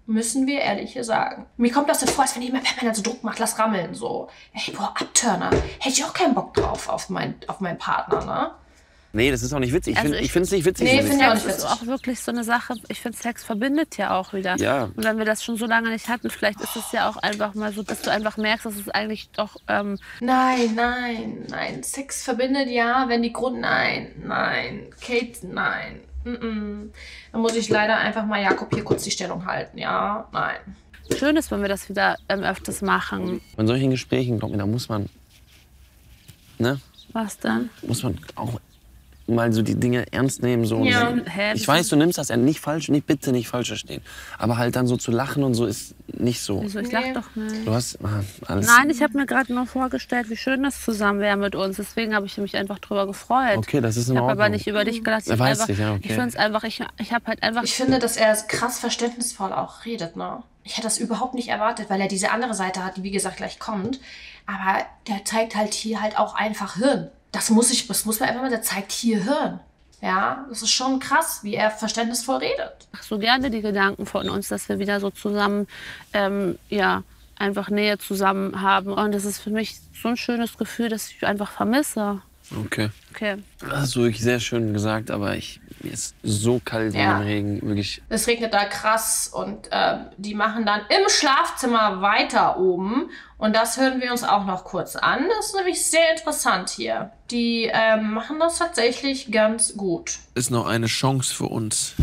Müssen wir ehrlich sagen. Mir kommt das so vor, als wenn jemand permanent so Druck macht, lass rammeln, so. Ey, boah, Abturner. Hätte ich auch keinen Bock drauf auf meinen Partner, ne? Nee, das ist auch nicht witzig. Also ich finde es nicht witzig. Nee, finde ich auch nicht Sex ist auch wirklich so eine Sache. Ich finde, Sex verbindet ja auch wieder. Ja. Und wenn wir das schon so lange nicht hatten, vielleicht ist es ja auch einfach mal so, dass du einfach merkst, dass es eigentlich doch... Nein. Sex verbindet ja, wenn die Nein. Kate, nein. Dann muss ich leider einfach mal Jakob hier kurz die Stellung halten, ja? Nein. Schön ist, wenn wir das wieder öfters machen. In solchen Gesprächen, glaub mir, da muss man... Ne? Was dann? Muss man auch mal so die Dinge ernst nehmen. So. Ja. Ich weiß, du nimmst das ja nicht falsch, bitte nicht falsch verstehen. Aber halt dann so zu lachen und so ist nicht so. Wieso? Ich lach doch nicht. Du hast alles... Nein, ich habe mir gerade nur vorgestellt, wie schön das zusammen wäre mit uns. Deswegen habe ich mich einfach drüber gefreut. Okay, das ist in Ich habe Ordnung. aber nicht über dich gelacht. Ich finde es einfach, ich habe halt einfach... Ich finde, dass er krass verständnisvoll auch redet, ne? Ich hätte das überhaupt nicht erwartet, weil er diese andere Seite hat, die wie gesagt gleich kommt. Aber der zeigt halt hier halt auch einfach Hirn. Das muss man einfach mal, der zeigt hier Hirn. Ja, das ist schon krass, wie er verständnisvoll redet. Ich mache so gerne die Gedanken von uns, dass wir wieder so zusammen, einfach Nähe zusammen haben. Und das ist für mich so ein schönes Gefühl, dass ich einfach vermisse. Okay. Okay. Das hast du wirklich sehr schön gesagt, aber mir ist so kalt Ja. im Regen, wirklich. Es regnet da krass und die machen dann im Schlafzimmer weiter oben. Und das hören wir uns auch noch kurz an. Das ist nämlich sehr interessant hier. Die machen das tatsächlich ganz gut. Ist noch eine Chance für uns.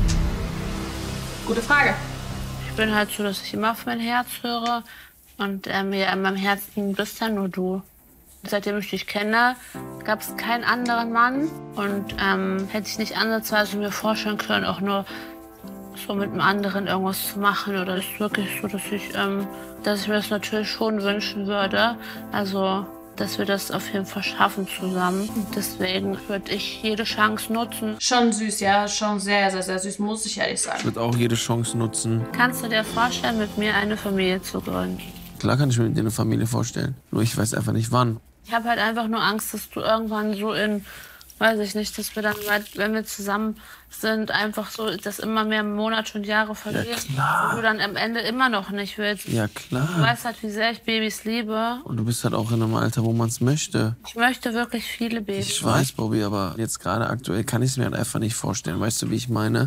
Gute Frage. Ich bin halt so, dass ich immer auf mein Herz höre. Und mir in meinem Herzen bist ja nur du. Seitdem ich dich kenne, gab es keinen anderen Mann. Und hätte ich nicht ansatzweise mir vorstellen können, auch nur so mit einem anderen irgendwas zu machen. Oder ist wirklich so, dass ich mir das natürlich schon wünschen würde. Also, dass wir das auf jeden Fall schaffen zusammen. Und deswegen würde ich jede Chance nutzen. Schon süß, ja. Schon sehr, sehr, sehr süß, muss ich ehrlich Ich sagen. würde auch jede Chance nutzen. Kannst du dir vorstellen, mit mir eine Familie zu gründen? Klar kann ich mir eine Familie vorstellen. Nur ich weiß einfach nicht wann. Ich habe halt einfach nur Angst, dass du irgendwann so weiß ich nicht, dass wir dann, wenn wir zusammen sind, einfach so, dass immer mehr Monate und Jahre vergehen. Ja, klar. Und du dann am Ende immer noch nicht willst. Ja, klar. Du weißt halt, wie sehr ich Babys liebe. Und du bist halt auch in einem Alter, wo man es möchte. Ich möchte wirklich viele Babys. Ich weiß, Bobby, aber jetzt gerade aktuell kann ich es mir halt einfach nicht vorstellen. Weißt du, wie ich meine?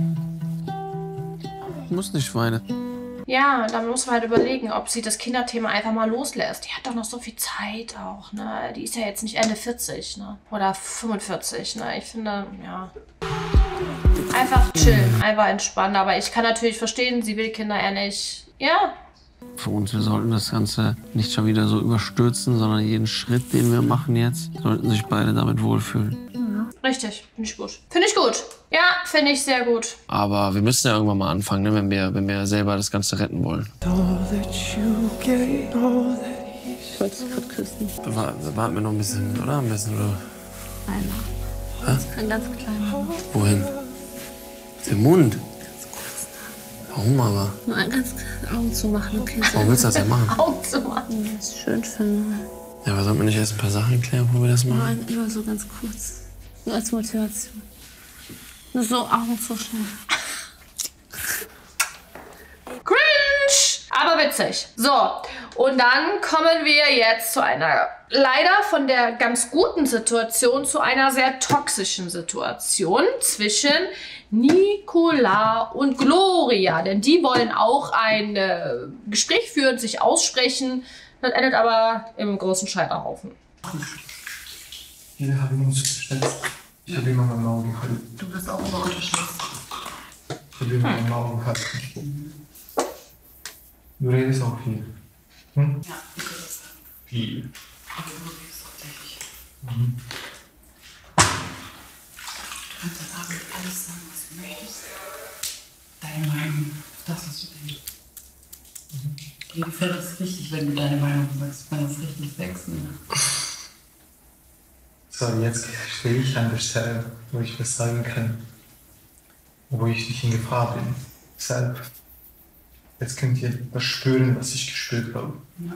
Ich muss nicht weinen. Ja, dann muss man halt überlegen, ob sie das Kinderthema einfach mal loslässt. Die hat doch noch so viel Zeit auch, ne? Die ist ja jetzt nicht Ende 40, ne? Oder 45, ne? Ich finde, ja. Einfach chillen, einfach entspannen. Aber ich kann natürlich verstehen, sie will Kinder eher nicht. Ja. Für uns, wir sollten das Ganze nicht schon wieder so überstürzen, sondern jeden Schritt, den wir machen jetzt, sollten sich beide damit wohlfühlen. Richtig, finde ich gut. Finde ich gut. Ja, finde ich sehr gut. Aber wir müssen ja irgendwann mal anfangen, ne, wenn wir selber das Ganze retten wollen. Ich wollte dich gerade küssen. Warten wir noch ein bisschen, oder? Ein bisschen, oder? Einmal. Ein ganz kleiner. Wohin? Den Mund? Warum aber? Nur ein ganz kleines Augen zu machen, okay? Warum willst du das denn machen? Augen zu machen. Ja, ist schön finde. Ja, aber sollten wir nicht erst ein paar Sachen klären, wo wir das machen? Nur immer so ganz kurz. Nur als Motivation. Nur so Augen zu schnell. Cringe! Aber witzig. So, und dann kommen wir jetzt zu einer, leider von der ganz guten Situation, zu einer sehr toxischen Situation zwischen Nicola und Gloria. Denn die wollen auch ein Gespräch führen, sich aussprechen. Das endet aber im großen Scheiterhaufen. Wir haben uns unterstützt. Ich habe immer meine Augen gehalten. Du bist auch immer unterstützt. Ich habe immer meine Augen gehalten. Du redest auch viel. Hm? Ja, ich rede viel. Aber du redest tatsächlich. Mhm. Du kannst dann abends alles sagen, was du möchtest. Deine Meinung, das, was du denkst. Mir gefällt es richtig, wenn du deine Meinung sagst, wenn es richtig wächst. Ne? So, jetzt stehe ich an der Stelle, wo ich was sagen kann. Wo ich nicht in Gefahr bin. Deshalb, jetzt könnt ihr was spüren, was ich gespürt habe. Ja.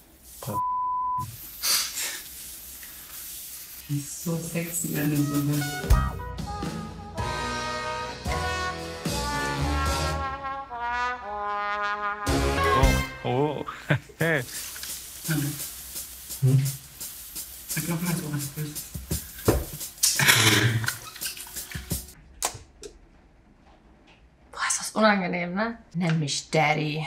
Das ist so sexy, wenn du so bist. Oh. Hey. Sag noch mal so was Böses. Boah, ist das unangenehm, ne? Nenn mich Daddy.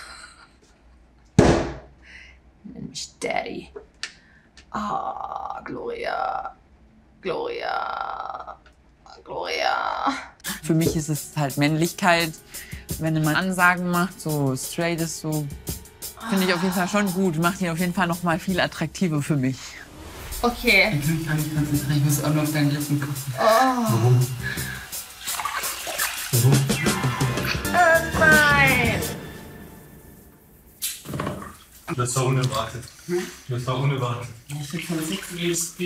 Nenn mich Daddy. Ah, Gloria. Gloria. Gloria. Für mich ist es halt Männlichkeit. Wenn man Ansagen macht, so straight ist, so finde ich auf jeden Fall schon gut. Macht ihn auf jeden Fall noch mal viel attraktiver für mich. Okay. Ich kann mich gar nicht konzentrieren. Ich muss auch nur auf deinen Lippen gucken. Oh. Nein. Das war unerwartet. Das war unerwartet. Ich bin voll sexy, jedes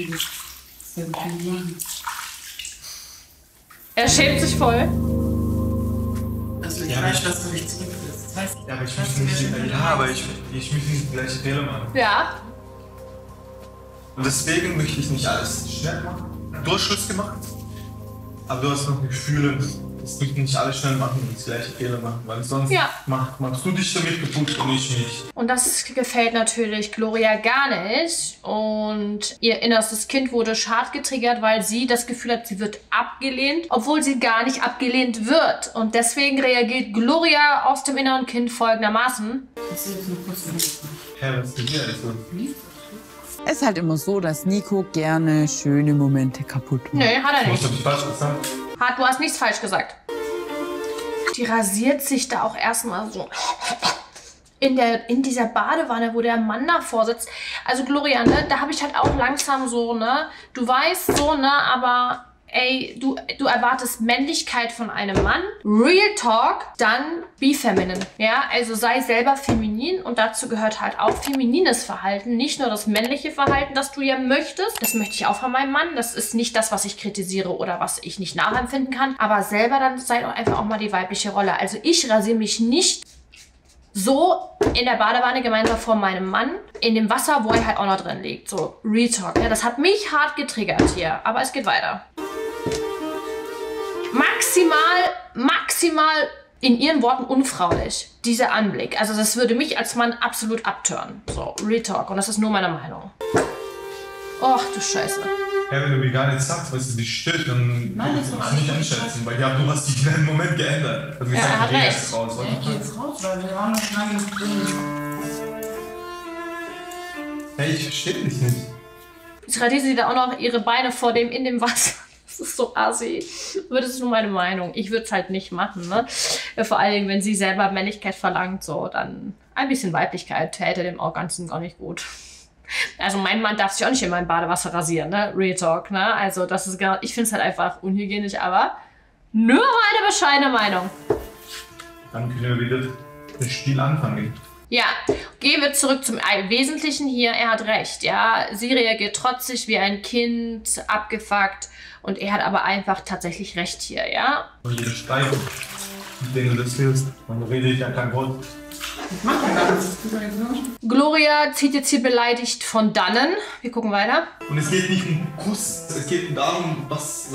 Er schämt sich voll. Also ich weiß, dass du dich zurücklässt. Ja, aber ich möchte nicht die gleiche Fehler machen. Ja. Und deswegen möchte ich nicht alles schnell machen. Du hast Schluss gemacht, aber du hast noch Gefühle. Es möchte nicht alles schnell machen und das gleiche Fehler machen, weil sonst machst du dich damit kaputt und ich mich. Und das gefällt natürlich Gloria gar nicht. Und ihr innerstes Kind wurde hart getriggert, weil sie das Gefühl hat, sie wird abgelehnt, obwohl sie gar nicht abgelehnt wird. Und deswegen reagiert Gloria aus dem inneren Kind folgendermaßen. Ja, was ist denn so? Es ist halt immer so, dass Nico gerne schöne Momente kaputt macht. Nee, hat er nicht. Was hab ich falsch gesagt? Du hast nichts falsch gesagt. Die rasiert sich da auch erstmal so in dieser Badewanne, wo der Mann davor sitzt. Also Gloria, ne, da habe ich halt auch langsam so, ne, du weißt so, ne, aber ey, du erwartest Männlichkeit von einem Mann. Real Talk, dann be feminine. Ja, also sei selber feminin und dazu gehört halt auch feminines Verhalten. Nicht nur das männliche Verhalten, das du ja möchtest. Das möchte ich auch von meinem Mann. Das ist nicht das, was ich kritisiere oder was ich nicht nachempfinden kann. Aber selber dann sei doch einfach auch mal die weibliche Rolle. Also ich rasiere mich nicht so in der Badewanne gemeinsam vor meinem Mann, in dem Wasser, wo er halt auch noch drin liegt. So, Real Talk. Ja, das hat mich hart getriggert hier. Aber es geht weiter. Maximal in ihren Worten unfraulich, dieser Anblick. Also das würde mich als Mann absolut abtören. So, Real Talk. Und das ist nur meine Meinung. Och, du Scheiße. Ja, wenn du mir gar nichts sagst, weil es dich stört, dann kannst du nicht einschätzen. Weil ja, du hast dich in einem Moment geändert. Also ja, er hat recht. Jetzt raus, ich geh jetzt raus, weil wir waren noch lange drin. Hey, ich verstehe dich nicht. Jetzt radiert sie da auch noch ihre Beine vor dem in dem Wasser. Das ist so assi. Das ist nur meine Meinung. Ich würde es halt nicht machen, ne? Vor allen Dingen, wenn sie selber Männlichkeit verlangt, so, dann ein bisschen Weiblichkeit täte dem auch Ganzen gar nicht gut. Also mein Mann darf sich auch nicht in meinem Badewasser rasieren, ne? Real Talk, ne? Also das ist gar, ich finde es halt einfach unhygienisch, aber nur eine bescheidene Meinung. Dann können wir wieder das Spiel anfangen. Ja, gehen wir zurück zum Wesentlichen hier. Er hat recht, ja. Sie reagiert trotzig wie ein Kind, abgefuckt. Und er hat aber einfach tatsächlich recht hier, ja. Und jeder Streit, den du das willst, dann rede ich ja kein Wort. Ich mach ja gar nichts. Gloria zieht jetzt hier beleidigt von dannen. Wir gucken weiter. Und es geht nicht um Kuss, es geht darum, was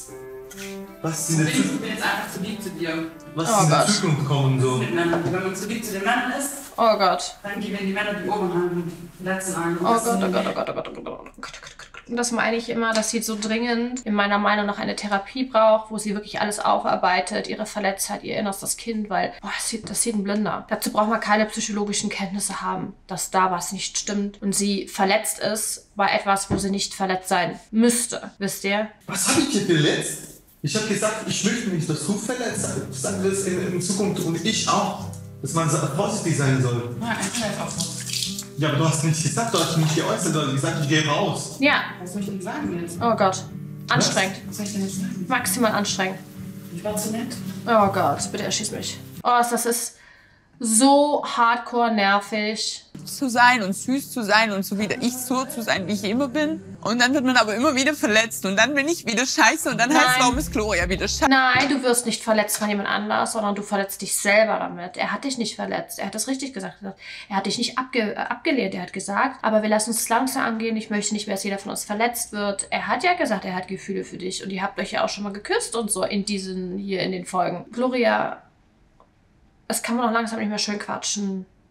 in der Zukunft. Ich bin jetzt einfach zu lieb zu dir. Was in der Zukunft kommt so. Wenn man zu lieb zu den Männern ist, oh Gott. Dann gewinnen die Männer die Oberhand. Letzten einen. Oh Gott, oh Gott, oh Gott, oh Gott, oh Gott, oh Gott. Das meine ich immer, dass sie so dringend in meiner Meinung nach eine Therapie braucht, wo sie wirklich alles aufarbeitet, ihre Verletztheit, ihr innerstes Kind, weil boah, das sieht ein Blinder. Dazu braucht man keine psychologischen Kenntnisse haben, dass da was nicht stimmt und sie verletzt ist bei etwas, wo sie nicht verletzt sein müsste. Wisst ihr? Was habe ich dir verletzt? Ich habe gesagt, ich möchte nicht, dass du verletzt bist. Sagen wir es in Zukunft und ich auch, dass man vorsichtig sein soll. Ja, einfach auch so. Ja, aber du hast nicht gesagt, du hast nicht geäußert, du hast gesagt, ich gehe raus. Ja. Was soll ich denn sagen jetzt? Oh Gott. Anstrengend. Was soll ich denn jetzt sagen? Maximal anstrengend. Ich war zu nett. Oh Gott, bitte erschieß mich. Oh, das ist so hardcore nervig. Zu sein und süß zu sein und so wieder ich so zu sein, wie ich immer bin. Und dann wird man aber immer wieder verletzt und dann bin ich wieder scheiße und dann heißt es, warum ist Gloria wieder scheiße? Nein, du wirst nicht verletzt von jemand anders, sondern du verletzt dich selber damit. Er hat dich nicht verletzt. Er hat das richtig gesagt. Er hat dich nicht abgelehnt. Er hat gesagt, aber wir lassen es langsam angehen. Ich möchte nicht mehr, dass jeder von uns verletzt wird. Er hat ja gesagt, er hat Gefühle für dich und ihr habt euch ja auch schon mal geküsst und so in den Folgen. Gloria, das kann man auch langsam nicht mehr schön quatschen.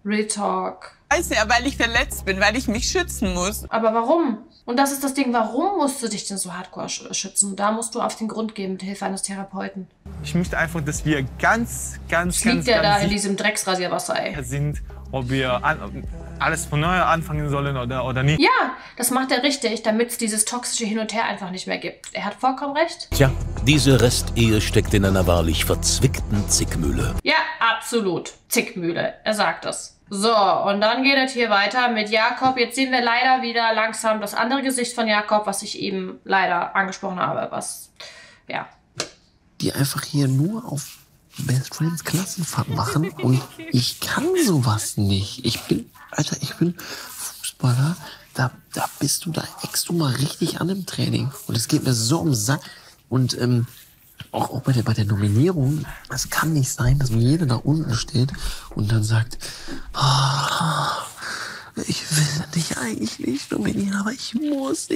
Real Talk. Weiß ja, weil ich verletzt bin, weil ich mich schützen muss. Aber warum? Und das ist das Ding, warum musst du dich denn so hardcore schützen? Und da musst du auf den Grund gehen mit Hilfe eines Therapeuten. Ich möchte einfach, dass wir ganz liegt ja da in diesem Drecksrasierwasser, ey. sind, ob wir alles von neu anfangen sollen oder nicht. Ja, das macht er richtig, damit es dieses toxische Hin und Her einfach nicht mehr gibt. Er hat vollkommen recht. Tja, diese Restehe steckt in einer wahrlich verzwickten Zickmühle. Ja, absolut. Zickmühle. Er sagt es. So, und dann geht es hier weiter mit Jakob. Jetzt sehen wir leider wieder langsam das andere Gesicht von Jakob, was ich eben leider angesprochen habe. Was, ja. Die einfach hier nur auf Best Friends Klassenfahrt machen und ich kann sowas nicht. Ich bin Fußballer, da bist du, da eckst du mal richtig an im Training. Und es geht mir so um Sack. Und auch bei der Nominierung, es kann nicht sein, dass jeder da unten steht und dann sagt, ich will dich eigentlich nicht nominieren, aber ich muss.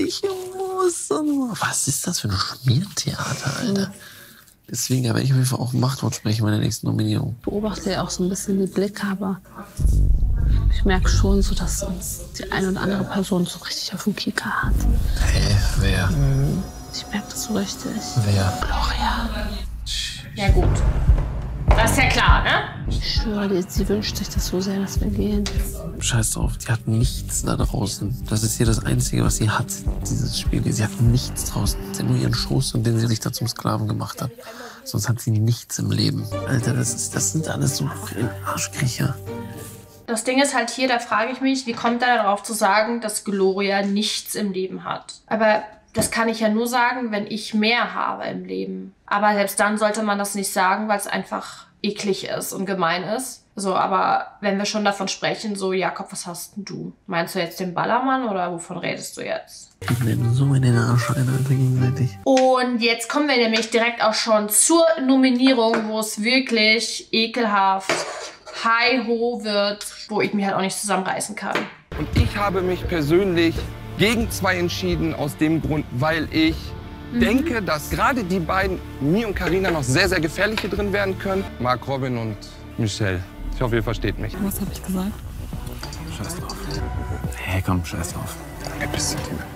Was ist das für ein Schmiertheater, Alter? Deswegen werde ich auf jeden Fall auch Machtwort sprechen bei der nächsten Nominierung. Ich beobachte ja auch so ein bisschen die Blicke, aber ich merke schon so, dass uns die eine oder andere Person so richtig auf dem Kieker hat. Hey, wer? Ich merke das so richtig. Wer? Gloria. Ja gut. Das ist ja klar, ne? Ich schwöre dir, sie wünscht sich das so sehr, dass wir gehen. Scheiß drauf, die hat nichts da draußen. Das ist hier das Einzige, was sie hat, dieses Spiel. Sie hat nichts draußen. Sie hat nur ihren Schoß und den sie sich da zum Sklaven gemacht hat. Sonst hat sie nichts im Leben. Alter, das sind alles so Arschkriecher. Das Ding ist halt hier, da frage ich mich, wie kommt er darauf zu sagen, dass Gloria nichts im Leben hat? Aber das kann ich ja nur sagen, wenn ich mehr habe im Leben. Aber selbst dann sollte man das nicht sagen, weil es einfach eklig ist und gemein ist. So, aber wenn wir schon davon sprechen, so, Jakob, was hast denn du? Meinst du jetzt den Ballermann oder wovon redest du jetzt? Die nehmen so in den Arsch rein, Alter, gegenseitig. Und jetzt kommen wir nämlich direkt auch schon zur Nominierung, wo es wirklich ekelhaft hi-ho wird, wo ich mich halt auch nicht zusammenreißen kann. Und ich habe mich persönlich gegen 2 entschieden, aus dem Grund, weil ich denke, dass gerade die beiden, mir und Carina, noch sehr, sehr gefährlich hier drin werden können. Marc Robin und Michelle. Ich hoffe, ihr versteht mich. Was habe ich gesagt? Scheiß drauf. Hey, komm, scheiß drauf. Danke, bis zum Thema.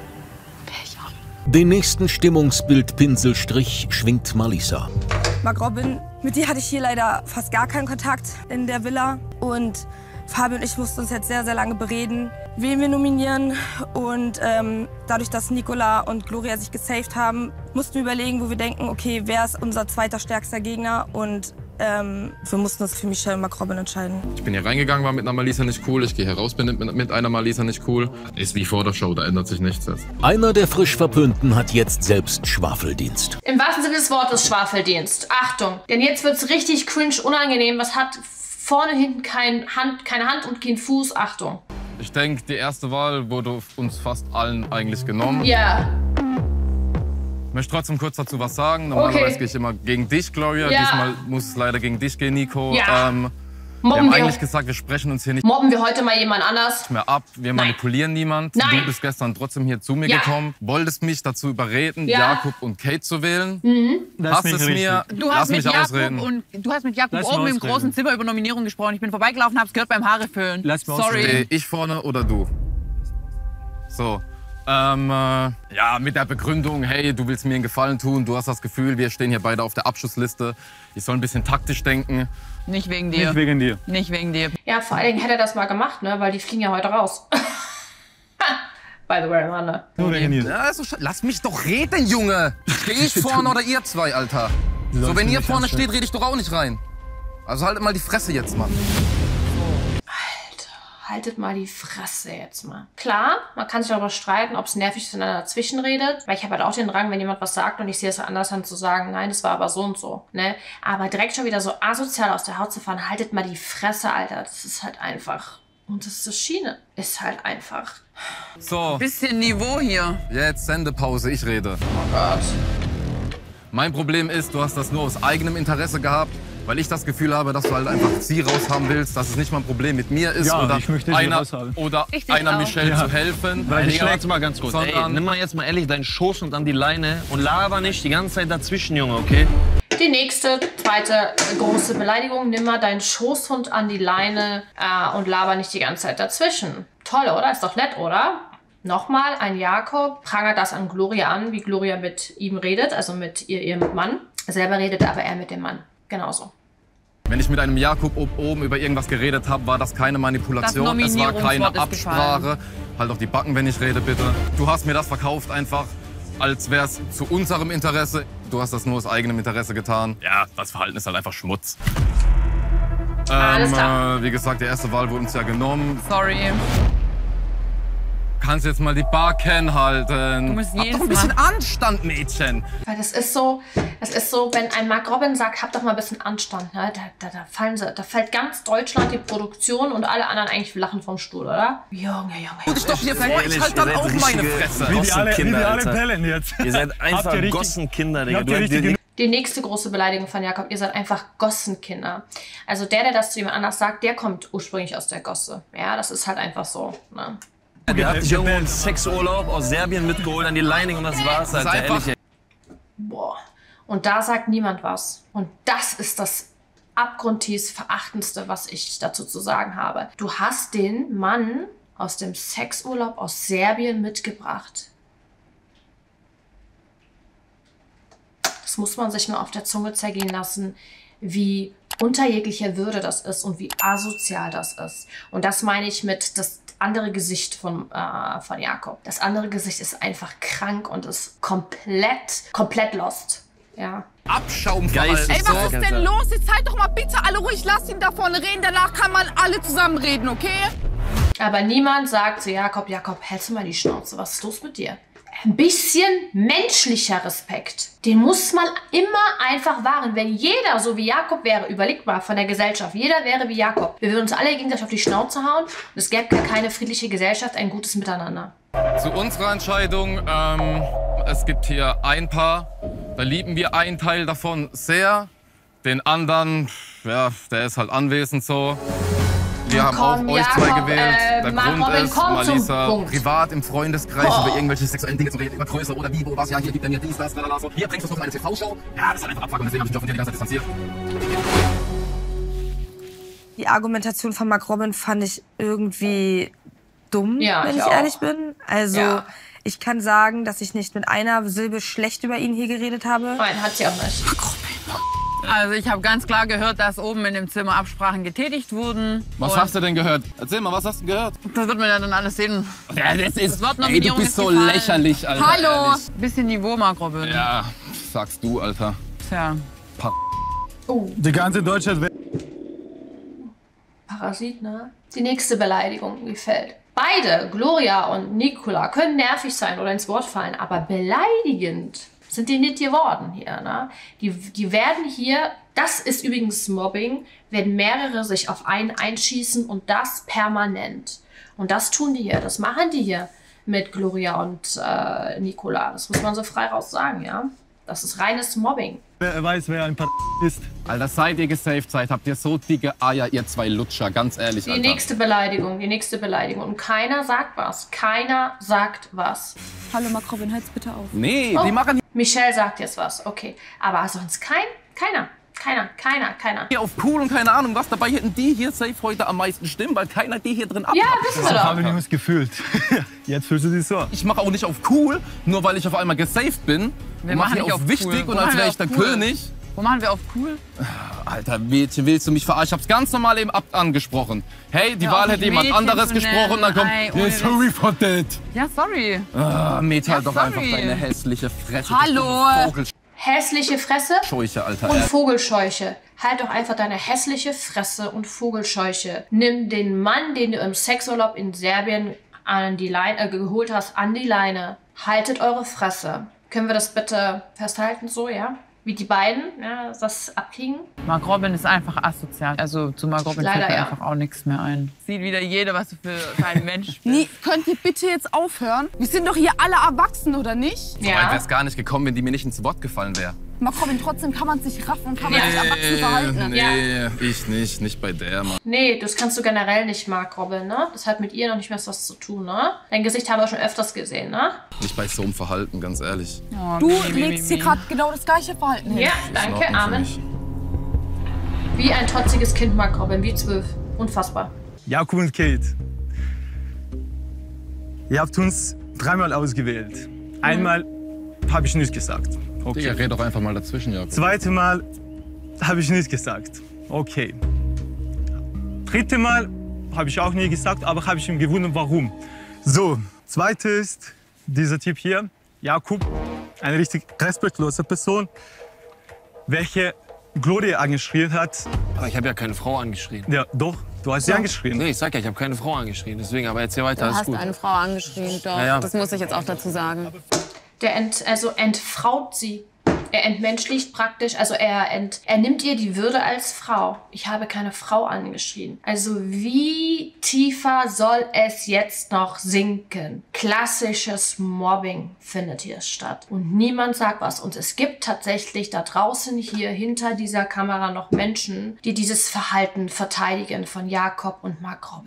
Den nächsten Stimmungsbild-Pinselstrich schwingt Malisa. Marc Robin, mit dir hatte ich hier leider fast gar keinen Kontakt in der Villa. Und Fabi und ich mussten uns jetzt sehr, sehr lange bereden, wen wir nominieren. Und dadurch, dass Nicola und Gloria sich gesaved haben, mussten wir überlegen, wo wir denken, okay, wer ist unser zweiter stärkster Gegner. Und wir mussten uns für Michelle und Marc Robin entscheiden. Ich bin hier reingegangen, war mit einer Malisa nicht cool. Ich gehe heraus, bin mit einer Malisa nicht cool. Ist wie vor der Show, da ändert sich nichts. Einer der frisch Verpönten hat jetzt selbst Schwafeldienst. Im wahrsten Sinne des Wortes Schwafeldienst. Achtung, denn jetzt wird's richtig cringe unangenehm. Was hat vorne, hinten keine Hand und kein Fuß? Achtung. Ich denke, die erste Wahl wurde uns fast allen eigentlich genommen. Ja. Ich möchte trotzdem kurz dazu was sagen. Normalerweise gehe ich immer gegen dich, Gloria. Ja. Diesmal muss es leider gegen dich gehen, Nico. Ja. Wir haben eigentlich gesagt, wir sprechen uns hier nicht Mobben wir heute mal jemand anders? mehr ab. Wir manipulieren niemand. Nein. Du bist gestern trotzdem hier zu mir gekommen. Wolltest mich dazu überreden, Ja. Jakob und Kate zu wählen. Das Hast es mir. Lass mich ausreden. Du hast mit Jakob Lass mich oben im ausreden. großen Zimmer über Nominierung gesprochen. Ich bin vorbeigelaufen, hab's gehört beim Haareföhnen. Sorry. Ich vorne oder du? So. Ja, mit der Begründung, hey, du willst mir einen Gefallen tun, du hast das Gefühl, wir stehen hier beide auf der Abschussliste. Ich soll ein bisschen taktisch denken. Nicht wegen dir. Nicht wegen dir. Nicht wegen dir. Ja, vor allen Dingen hätte er das mal gemacht, ne? Weil die fliegen ja heute raus. By the way, Mann, ne? Nur wegen dir. Ja, also, lass mich doch reden, Junge. Steh ich vorne oder ihr zwei, Alter? So, wenn ihr vorne steht, rede ich doch auch nicht rein. Also haltet mal die Fresse jetzt, Mann. Haltet mal die Fresse jetzt mal. Klar, man kann sich darüber streiten, ob es nervig ist, wenn einer dazwischen redet. Weil ich habe halt auch den Drang, wenn jemand was sagt und ich sehe es anders, dann zu sagen, nein, das war aber so und so. Ne? Aber direkt schon wieder so asozial aus der Haut zu fahren, haltet mal die Fresse, Alter. Das ist halt einfach. Und das ist das Schiene. Ist halt einfach. So. Bisschen Niveau hier. Jetzt Sendepause, ich rede. Oh Gott. Mein Problem ist, du hast das nur aus eigenem Interesse gehabt, weil ich das Gefühl habe, dass du halt einfach sie raushaben willst, dass es nicht mal ein Problem mit mir ist Ja, oder ich möchte sie raushaben. oder Ich einer auch. Michelle Ja. zu helfen. Weil Digga, jetzt mal ganz kurz. Ey, sondern nimm mal jetzt mal ehrlich deinen Schoß und dann die Leine und laber nicht die ganze Zeit dazwischen, Junge, okay? Die nächste, zweite große Beleidigung. Nimm mal deinen Schoßhund an die Leine und laber nicht die ganze Zeit dazwischen. Toll, oder? Ist doch nett, oder? Nochmal, ein Jakob prangert das an Gloria an, wie Gloria mit ihm redet, also mit ihrem Mann. Selber redet aber er mit dem Mann. Genauso. Wenn ich mit einem Jakob oben über irgendwas geredet habe, war das keine Manipulation, es war keine Absprache. Halt auf die Backen, wenn ich rede, bitte. Du hast mir das verkauft einfach, als wäre es zu unserem Interesse. Du hast das nur aus eigenem Interesse getan. Ja, das Verhalten ist halt einfach Schmutz. Alles klar. Wie gesagt, die erste Wahl wurde uns ja genommen. Sorry. Kannst jetzt mal die Bar halten. Du musst Hab doch ein bisschen Anstand, Mädchen. Weil das ist so, wenn ein Mark Robin sagt, hab doch mal ein bisschen Anstand, ne? Da fällt ganz Deutschland die Produktion und alle anderen eigentlich lachen vom Stuhl, oder? Junge. Du dich doch hier vor, ich halt dann auch meine Fresse. Wie die alle Pellen jetzt. Ihr seid einfach Gossenkinder, Digga. Die nächste große Beleidigung von Jakob, ihr seid einfach Gossenkinder. Also der das zu jemand anders sagt, der kommt ursprünglich aus der Gosse. Ja, das ist halt einfach so, ne? Der hat sich irgendwo einen Sexurlaub aus Serbien mitgeholt an die Leining und das war's halt. Ehrlich. Boah. Und da sagt niemand was. Und das ist das abgrundtief Verachtendste, was ich dazu zu sagen habe. Du hast den Mann aus dem Sexurlaub aus Serbien mitgebracht. Das muss man sich nur auf der Zunge zergehen lassen, wie unter jeglicher Würde das ist und wie asozial das ist. Und das meine ich mit das andere Gesicht von Jakob. Das andere Gesicht ist einfach krank und ist komplett lost. Ja. Abschaumgeist. Ey, was ist denn los? Jetzt seid doch mal bitte alle ruhig, lasst ihn da vorne reden. Danach kann man alle zusammen reden, okay? Aber niemand sagt zu Jakob, hältst du mal die Schnauze, was ist los mit dir? Ein bisschen menschlicher Respekt. Den muss man immer einfach wahren. Wenn jeder so wie Jakob wäre, überlegt mal von der Gesellschaft, jeder wäre wie Jakob. Wir würden uns alle gegenseitig auf die Schnauze hauen und es gäbe keine friedliche Gesellschaft, ein gutes Miteinander. Zu unserer Entscheidung, es gibt hier ein Paar, da lieben wir einen Teil davon sehr. Den anderen, ja, der ist halt anwesend so. Wir haben auch euch zwei gewählt. Der Grund ist, Malisa privat im Freundeskreis über irgendwelche sexuellen Dinge zu reden, über Größe oder wie, wo, was, ja, hier gibt er mir dies, das, lalala, so. Hier bringst du es noch in eine TV-Show. Ja, das ist halt einfach Abfuck und deswegen habe ich mich auch von dir die ganze Zeit distanziert. Die Argumentation von Mark Robin fand ich irgendwie dumm, wenn ich ehrlich bin. Also, ich kann sagen, dass ich nicht mit einer Silbe schlecht über ihn hier geredet habe. Nein, hat sie auch nicht. Mark Robin. Also ich habe ganz klar gehört, dass oben in dem Zimmer Absprachen getätigt wurden. Was hast du denn gehört? Erzähl mal, was hast du gehört? Das wird man ja dann alles sehen. Ja, das ist, ey, du bist so lächerlich, Alter. Hallo! Ehrlich. Bisschen Niveau, Mark Robin. Ja, sagst du, Alter. Tja. Die ganze Deutschland... Parasit, ne? Die nächste Beleidigung gefällt. Beide, Gloria und Nicola, können nervig sein oder ins Wort fallen, aber beleidigend sind die nicht geworden hier, ne? Die werden hier, das ist übrigens Mobbing, werden mehrere sich auf einen einschießen und das permanent. Und das tun die hier, das machen die hier mit Gloria und Nicola. Das muss man so frei raus sagen, ja? Das ist reines Mobbing. Wer weiß, wer ein ist. Alter, seid ihr gesaved seid, habt ihr so dicke Eier, ihr zwei Lutscher, ganz ehrlich, Alter. Die nächste Beleidigung. Und keiner sagt was. Keiner sagt was. Hallo Mark Robin, halt's bitte auf. Nee, die machen... Michelle sagt jetzt was, okay. Aber sonst keiner. Hier auf cool und keine Ahnung was, dabei hätten die hier safe heute am meisten Stimmen, weil keiner die hier drin abhat. Ja, wissen wir doch. Haben wir uns gefühlt. Jetzt fühlst du dich so. Ich mache auch nicht auf cool, nur weil ich auf einmal gesaved bin. Wir machen nicht auf wichtig cool. Und als wäre ich der König. Wo machen wir auf cool? Alter, Mädchen, willst du mich verarschen? Ich hab's ganz normal eben angesprochen. Hey, die Wahl hätte jemand anderes gesprochen, dann kommt, yeah, sorry for that. Ja, sorry. Mädchen, halt doch einfach deine hässliche Fresse. Hallo. Hässliche Fresse Scheuche, Alter. Und Vogelscheuche. Halt doch einfach deine hässliche Fresse und Vogelscheuche. Nimm den Mann, den du im Sexurlaub in Serbien an die Leine, geholt hast, an die Leine. Haltet eure Fresse. Können wir das bitte festhalten, so, ja? Wie die beiden, ja, das abkriegen? Mark Robin ist einfach asozial. Also zu Mark Robin fällt mir einfach auch nichts mehr ein. Sieht wieder jeder, was du für ein Mensch bist. Nee, könnt ihr bitte jetzt aufhören? Wir sind doch hier alle erwachsen, oder nicht? So weit wär's gar nicht gekommen, wenn die mir nicht ins Wort gefallen wäre. Mark Robin, trotzdem kann man sich raffen und kann man sich erwachsen verhalten. Nee, ich nicht bei der, Mann. Nee, das kannst du generell nicht, Mark Robin, ne? Das hat mit ihr noch nicht mehr was zu tun, ne? Dein Gesicht haben wir schon öfters gesehen, ne? Nicht bei so einem Verhalten, ganz ehrlich. Oh, du legst hier gerade genau das gleiche Verhalten hin. Ja, danke, Amen. Wie ein trotziges Kind, Mark Robin, wie 12. Unfassbar. Jakob und Kate. Ihr habt uns 3-mal ausgewählt. Einmal habe ich nicht gesagt. Okay. Digga, red doch einfach mal dazwischen, Jakob. 2. Mal habe ich nicht gesagt. Okay. 3. Mal habe ich auch nie gesagt, aber habe ich ihm gewundert, warum. So, 2. ist dieser Typ hier, Jakob, eine richtig respektlose Person, welche Gloria angeschrien hat. Aber ich habe ja keine Frau angeschrien. Ja, doch. Du hast sie angeschrien. Nee, ich sag ja, ich habe keine Frau angeschrien. Deswegen, aber erzähl weiter, alles gut. Du hast eine Frau angeschrien, doch. Ja. Das muss ich jetzt auch dazu sagen. Der entfraut sie. Er entmenschlicht praktisch, also er nimmt ihr die Würde als Frau. Ich habe keine Frau angeschrien. Also wie tiefer soll es jetzt noch sinken? Klassisches Mobbing findet hier statt. Und niemand sagt was. Und es gibt tatsächlich da draußen hier hinter dieser Kamera noch Menschen, die dieses Verhalten verteidigen von Jakob und Mark Robin.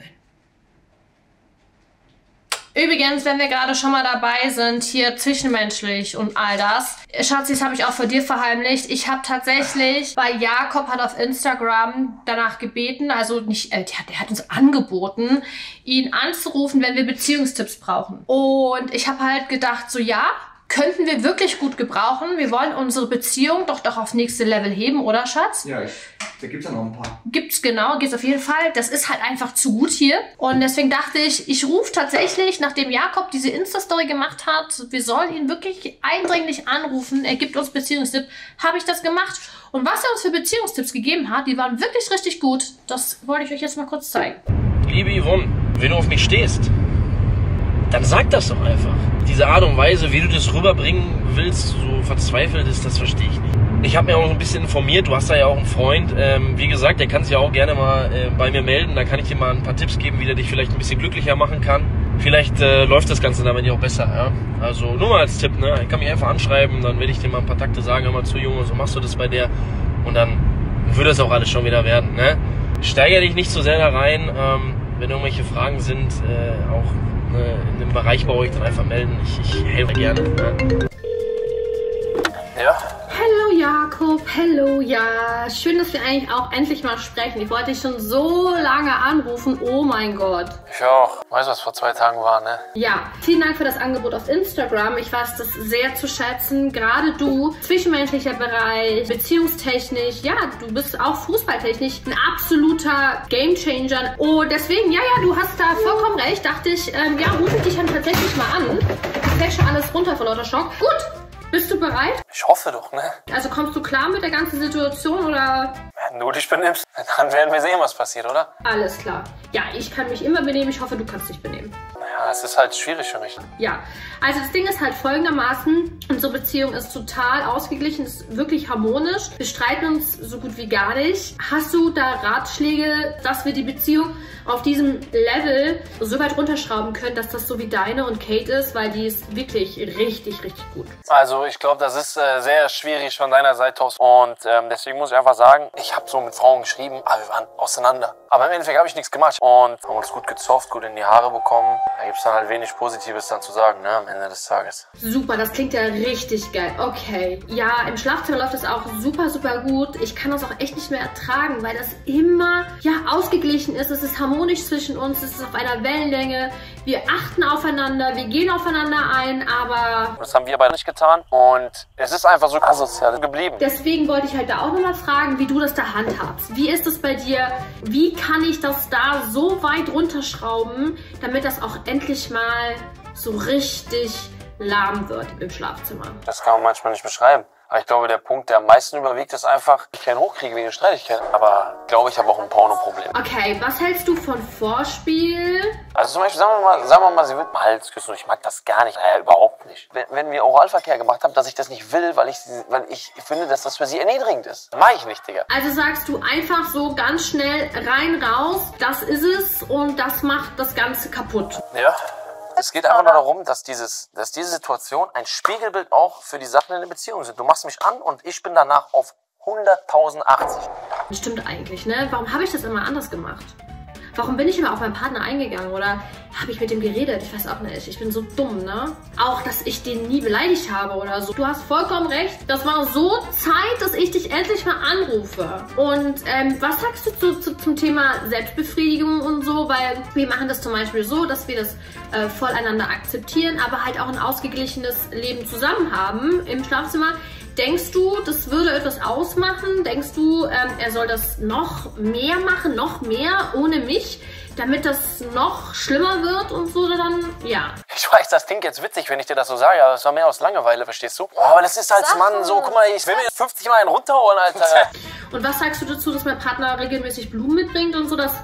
Übrigens, wenn wir gerade schon mal dabei sind, hier zwischenmenschlich und all das. Schatzi, das habe ich auch vor dir verheimlicht. Ich habe tatsächlich, weil Jakob hat auf Instagram danach gebeten, also nicht, der hat uns angeboten, ihn anzurufen, wenn wir Beziehungstipps brauchen. Und ich habe halt gedacht, so ja, könnten wir wirklich gut gebrauchen. Wir wollen unsere Beziehung doch auf nächste Level heben, oder Schatz? Ja, da gibt's ja noch ein paar. Gibt's auf jeden Fall. Das ist halt einfach zu gut hier. Und deswegen dachte ich rufe tatsächlich, nachdem Jakob diese Insta-Story gemacht hat, wir sollen ihn wirklich eindringlich anrufen. Er gibt uns Beziehungstipps. Habe ich das gemacht. Und was er uns für Beziehungstipps gegeben hat, die waren wirklich richtig gut. Das wollte ich euch jetzt mal kurz zeigen. Liebe Yvonne, wenn du auf mich stehst, dann sag das doch einfach. Diese Art und Weise, wie du das rüberbringen willst, so verzweifelt ist, das verstehe ich nicht. Ich habe mir auch noch ein bisschen informiert, du hast da ja auch einen Freund. Wie gesagt, der kann sich ja auch gerne mal bei mir melden. Da kann ich dir mal ein paar Tipps geben, wie der dich vielleicht ein bisschen glücklicher machen kann. Vielleicht läuft das Ganze damit ja auch besser. Ja? Also nur mal als Tipp, ne? Ich kann mich einfach anschreiben, dann werde ich dir mal ein paar Takte sagen, hör mal zu, Junge, so machst du das bei der. Und dann würde es auch alles schon wieder werden. Ne? Steigere dich nicht so sehr da rein. Wenn irgendwelche Fragen sind, auch in dem Bereich bei euch, dann einfach melden. Ich helfe gerne. Ne? Ja? Hallo Jakob, hallo, ja. Schön, dass wir eigentlich auch endlich mal sprechen. Ich wollte dich schon so lange anrufen, oh mein Gott. Ich auch. Weißt du, was vor 2 Tagen war, ne? Ja, vielen Dank für das Angebot auf Instagram. Ich weiß das sehr zu schätzen. Gerade du, zwischenmenschlicher Bereich, beziehungstechnisch, ja, du bist auch fußballtechnisch ein absoluter Gamechanger. Und deswegen, ja, du hast da vollkommen recht. Dachte ich, ja, rufe ich dich dann tatsächlich mal an. Fällt schon alles runter vor lauter Schock. Gut. Bist du bereit? Ich hoffe doch, ne? Also kommst du klar mit der ganzen Situation, oder? Wenn du dich benimmst, dann werden wir sehen, was passiert, oder? Alles klar. Ja, ich kann mich immer benehmen. Ich hoffe, du kannst dich benehmen. Naja, es ist halt schwierig für mich. Ja, also das Ding ist halt folgendermaßen. Unsere Beziehung ist total ausgeglichen, ist wirklich harmonisch. Wir streiten uns so gut wie gar nicht. Hast du da Ratschläge, dass wir die Beziehung auf diesem Level so weit runterschrauben können, dass das so wie deine und Kate ist? Weil die ist wirklich richtig, richtig gut. Also ich glaube, das ist sehr schwierig von deiner Seite aus. Und deswegen muss ich einfach sagen, ich habe so mit Frauen geschrieben, aber wir waren auseinander. Aber im Endeffekt habe ich nichts gemacht. Und haben uns gut gezofft, gut in die Haare bekommen. Da gibt es dann halt wenig Positives dann zu sagen, ne, am Ende des Tages. Super, das klingt ja richtig geil. Okay. Ja, im Schlafzimmer läuft das auch super, super gut. Ich kann das auch echt nicht mehr ertragen, weil das immer, ja, ausgeglichen ist. Es ist harmonisch zwischen uns, es ist auf einer Wellenlänge. Wir achten aufeinander, wir gehen aufeinander ein, aber... Das haben wir beide nicht getan und es ist einfach so asozial geblieben. Deswegen wollte ich halt da auch nochmal fragen, wie du das da handhabst. Wie ist es bei dir? Wie kann ich das da so weit runterschrauben, damit das auch endlich mal so richtig lahm wird im Schlafzimmer? Das kann man manchmal nicht beschreiben. Aber ich glaube, der Punkt, der am meisten überwiegt, ist einfach, ich keinen hochkriege wegen Streitigkeiten. Aber ich glaube, ich habe auch ein Porno-Problem. Okay, was hältst du von Vorspiel? Also zum Beispiel, sagen wir mal, sie wird mal Hals küssen und ich mag das gar nicht. Überhaupt nicht. Wenn wir Oralverkehr gemacht haben, dass ich das nicht will, weil ich finde, dass das für sie erniedrigend ist. Das mache ich nicht, Digga. Also sagst du einfach so ganz schnell rein, raus, das ist es und das macht das Ganze kaputt. Ja. Es geht einfach nur darum, dass diese Situation ein Spiegelbild auch für die Sachen in der Beziehung sind. Du machst mich an und ich bin danach auf 100.080. Das stimmt eigentlich, ne? Warum habe ich das immer anders gemacht? Warum bin ich immer auf meinen Partner eingegangen oder habe ich mit ihm geredet? Ich weiß auch nicht. Ich bin so dumm, ne? Auch, dass ich den nie beleidigt habe oder so. Du hast vollkommen recht. Das war so Zeit, dass ich dich endlich mal anrufe. Und was sagst du zum Thema Selbstbefriedigung und so? Weil wir machen das zum Beispiel so, dass wir das voneinander akzeptieren, aber halt auch ein ausgeglichenes Leben zusammen haben im Schlafzimmer. Denkst du, das würde etwas ausmachen? Denkst du, er soll das noch mehr machen, noch mehr ohne mich, damit das noch schlimmer wird und so dann, ja. Ich weiß, das klingt jetzt witzig, wenn ich dir das so sage, aber es war mehr aus Langeweile, verstehst du? Oh, aber das ist als Mann so, guck mal, ich will mir 50 Mal einen runterholen, Alter. Und was sagst du dazu, dass mein Partner regelmäßig Blumen mitbringt und so, dass...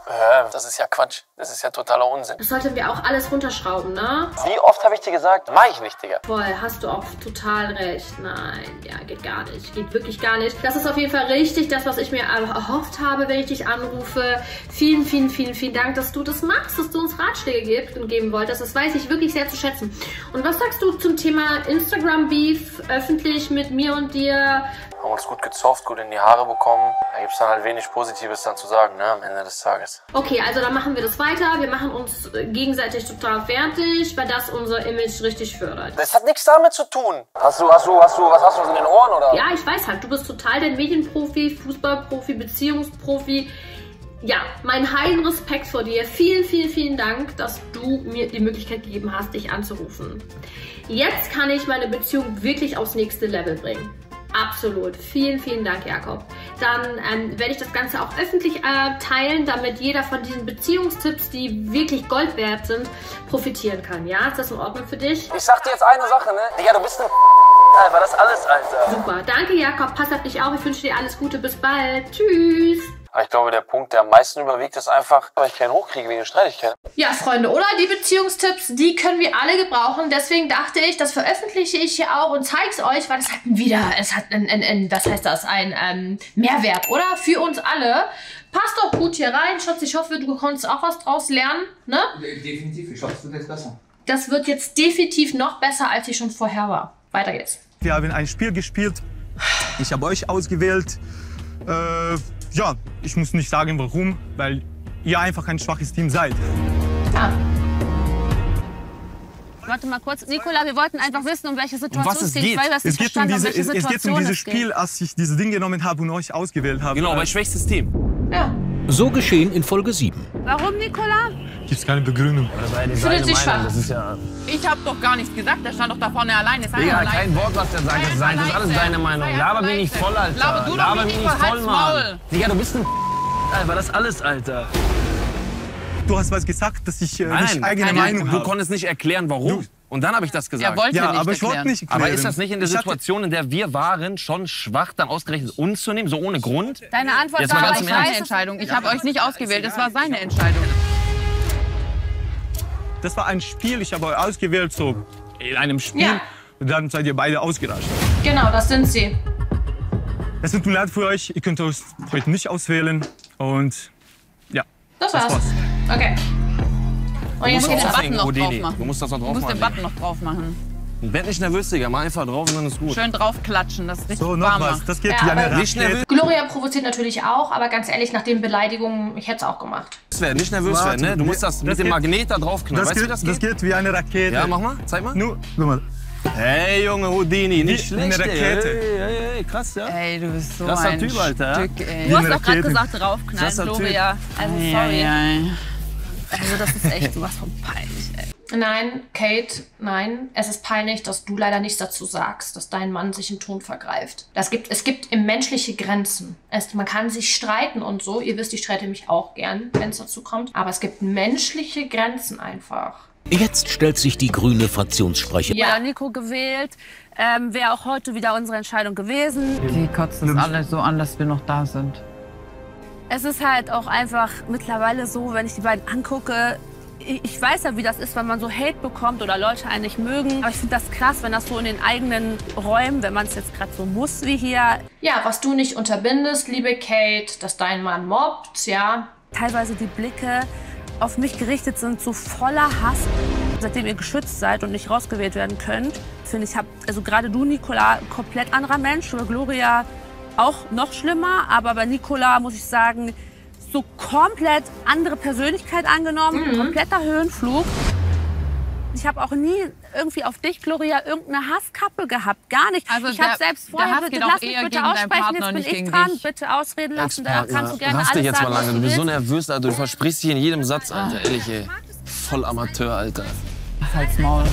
Das ist ja Quatsch. Das ist ja totaler Unsinn. Das sollten wir auch alles runterschrauben, ne? Wie oft habe ich dir gesagt, mach ich nicht, Digga. Voll, hast du auch total recht. Nein, ja, geht gar nicht. Geht wirklich gar nicht. Das ist auf jeden Fall richtig, das, was ich mir erhofft habe, wenn ich dich anrufe. Vielen, vielen, vielen, vielen Dank, dass du das machst, dass du uns Ratschläge gibst und geben wolltest. Das weiß ich wirklich sehr zu schätzen. Und was sagst du zum Thema Instagram-Beef, öffentlich mit mir und dir? Haben uns gut gezofft, gut in die Haare bekommen. Da gibt es dann halt wenig Positives dann zu sagen, ne, am Ende des Tages. Okay, also dann machen wir das weiter. Wir machen uns gegenseitig total fertig, weil das unser Image richtig fördert. Das hat nichts damit zu tun. Was hast du in den Ohren, oder? Ja, ich weiß halt, du bist total der Medienprofi, Fußballprofi, Beziehungsprofi. Ja, meinen heilen Respekt vor dir. Vielen, vielen, vielen Dank, dass du mir die Möglichkeit gegeben hast, dich anzurufen. Jetzt kann ich meine Beziehung wirklich aufs nächste Level bringen. Absolut. Vielen, vielen Dank, Jakob. Dann werde ich das Ganze auch öffentlich teilen, damit jeder von diesen Beziehungstipps, die wirklich Gold wert sind, profitieren kann. Ja, ist das in Ordnung für dich? Ich sag dir jetzt eine Sache, ne? Digga, du bist ein Alter, das alles, Alter. Super. Danke, Jakob. Pass auf dich auf. Ich wünsche dir alles Gute. Bis bald. Tschüss. Aber ich glaube, der Punkt, der am meisten überwiegt, ist einfach, weil ich keinen hochkriege wegen Streitigkeiten. Ja, Freunde, oder? Die Beziehungstipps, die können wir alle gebrauchen. Deswegen dachte ich, das veröffentliche ich hier auch und zeige es euch, weil es hat was heißt das, ein Mehrwert, oder? Für uns alle. Passt doch gut hier rein, Schatz. Ich hoffe, du konntest auch was draus lernen, ne? Definitiv. Ich hoffe, es wird jetzt besser. Das wird jetzt definitiv noch besser, als ich schon vorher war. Weiter geht's. Wir haben ein Spiel gespielt. Ich habe euch ausgewählt. Ja, ich muss nicht sagen, warum, weil ihr einfach ein schwaches Team seid. Ja. Warte mal kurz. Nikola, wir wollten einfach wissen, um welche Situation es geht. Es geht um dieses Spiel, als ich dieses Ding genommen habe und euch ausgewählt habe. Genau, bei schwächstes Team. Ja. So geschehen in Folge 7. Warum, Nikola? Gibt's keine Begründung. Das war ja Findet sich schwach. Das ist ja... Ich hab doch gar nichts gesagt, der stand doch da vorne alleine. Digga, kein Wort, was der sagt. Das ist alles deine Meinung. Laber mich nicht voll, Alter. Laber du doch nicht voll, Mann. Digga, du bist ein Alter, das alles, Alter. Du hast was gesagt, dass ich nicht eigene Meinung habe. Du konntest nicht erklären, warum. Und dann habe ich das gesagt. Er wollte nicht aber ich wollte nicht erklären. Aber ist das nicht in der Situation, in der wir waren, schon schwach, dann ausgerechnet uns zu nehmen, so ohne Grund? Deine Antwort war aber seine Entscheidung. Ich habe euch nicht ausgewählt, es war seine Entscheidung. Das war ein Spiel, ich habe euch ausgewählt, so in einem Spiel. Ja. Und dann seid ihr beide ausgerascht. Genau, das sind sie. Es tut mir leid für euch, ihr könnt euch heute nicht auswählen. Und ja, das war's. Okay. Und jetzt den geht's ab. Button noch drauf machen. Du musst das noch drauf machen. Du musst den Button noch drauf machen. Werd nicht nervös, Digga. Mach einfach drauf und dann ist gut. Schön draufklatschen, das ist richtig so, noch warm was. macht. Das geht wie eine Rakete. Gloria provoziert natürlich auch, aber ganz ehrlich, nach den Beleidigungen, ich hätte es auch gemacht. Nicht nervös werden, ne? Du musst das mit dem Magnet da drauf knallen. Weißt du, wie das geht? Das geht wie eine Rakete. Ja, mach mal. Zeig mal. Nur, guck mal. Hey, Junge Houdini, nicht Wie schlecht, eine Rakete. Hey, krass, ja? Ey, du bist so Krasser ein Typ, Alter. Stück, ey. Du hast doch gerade gesagt, draufknallen, Krasser Gloria. Also, Ei, sorry. ei, ei. Also, das ist echt sowas von peinlich, ey. Nein, Kate, nein. Es ist peinlich, dass du leider nichts dazu sagst, dass dein Mann sich im Ton vergreift. Es gibt im menschliche Grenzen. Man kann sich streiten und so. Ihr wisst, ich streite mich auch gern, wenn es dazu kommt. Aber es gibt menschliche Grenzen einfach. Jetzt stellt sich die grüne Fraktionssprecherin. Ja, Nico gewählt. Wäre auch heute wieder unsere Entscheidung gewesen. Die kotzen es alle so an, dass wir noch da sind. Es ist halt auch einfach mittlerweile so, wenn ich die beiden angucke, ich weiß ja, wie das ist, wenn man so Hate bekommt oder Leute einen nicht mögen. Aber ich finde das krass, wenn das so in den eigenen Räumen, wenn man es jetzt gerade so muss wie hier. Ja, was du nicht unterbindest, liebe Kate, dass dein Mann mobbt, ja. Teilweise die Blicke auf mich gerichtet sind, so voller Hass. seitdem ihr geschützt seid und nicht rausgewählt werden könnt, finde ich, also gerade du, Nicola, komplett anderer Mensch. Oder Gloria auch noch schlimmer. Aber bei Nicola muss ich sagen, so komplett andere Persönlichkeit angenommen. Kompletter Höhenflug. Ich habe auch nie irgendwie auf dich, Gloria, irgendeine Hasskappe gehabt. Gar nicht. Also ich habe selbst vorher, bitte lass mich bitte aussprechen, jetzt bin ich dran. Bitte ausreden lassen, da kannst du gerne Raff dich alles jetzt sagen, mal lange. was Du bist so willst. nervös, Alter. Du versprichst dich in jedem Satz, Alter. Ehrlich, ey. Voll Amateur, Alter. Halt's Maul.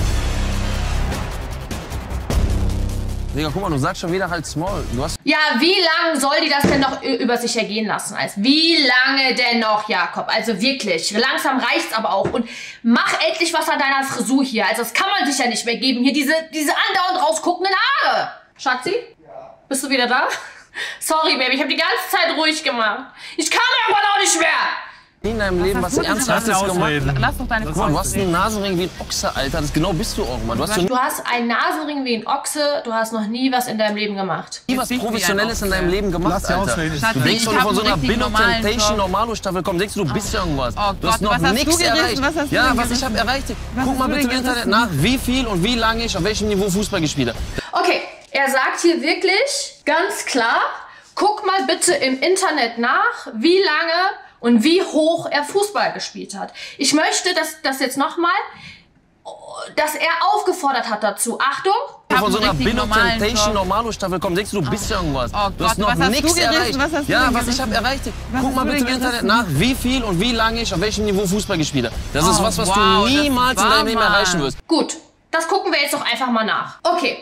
Digga, guck mal, du sagst schon wieder halt's Maul. Du hast Ja, wie lange soll die das denn noch über sich ergehen lassen? Also, wie lange denn noch, Jakob? Also wirklich, langsam reicht's aber auch. Und mach endlich was an deiner Frisur hier. Also das kann man sich ja nicht mehr geben. Hier diese andauernd rausguckenden Haare. Schatzi? Ja. Bist du wieder da? Sorry, Baby, ich habe die ganze Zeit ruhig gemacht. Ich kann irgendwann auch nicht mehr. in deinem Leben was Ernsthaftes gemacht. Lass doch deine Guck mal, du hast einen Nasenring wie ein Ochse, Alter. Das genau bist du auch, Mann. Du hast einen Nasenring wie ein Ochse. Du hast noch nie was in deinem Leben gemacht. nie was Professionelles in deinem Leben gemacht, Alter. Du denkst, wenn du von so einer Bill of Temptation Normalo-Staffel kommst, denkst du, du bist irgendwas. Du hast noch nichts erreicht. Ja, was ich habe erreicht. Guck mal bitte im Internet nach, wie viel und wie lange ich auf welchem Niveau Fußball gespielt habe. Okay, er sagt hier wirklich ganz klar, guck mal bitte im Internet nach, wie lange und wie hoch er Fußball gespielt hat. Ich möchte, dass das jetzt nochmal, dass er aufgefordert hat dazu. Achtung! Von so einer Bill of Temptation Normalo-Staffel kommst, denkst du, du bist irgendwas. Du hast noch nichts erreicht. Ja, was ich habe erreicht. Guck mal bitte im Internet nach, wie viel und wie lange ich auf welchem Niveau Fußball gespielt habe. Das ist was du niemals in deinem Leben erreichen wirst. Gut, das gucken wir jetzt doch einfach mal nach. Okay,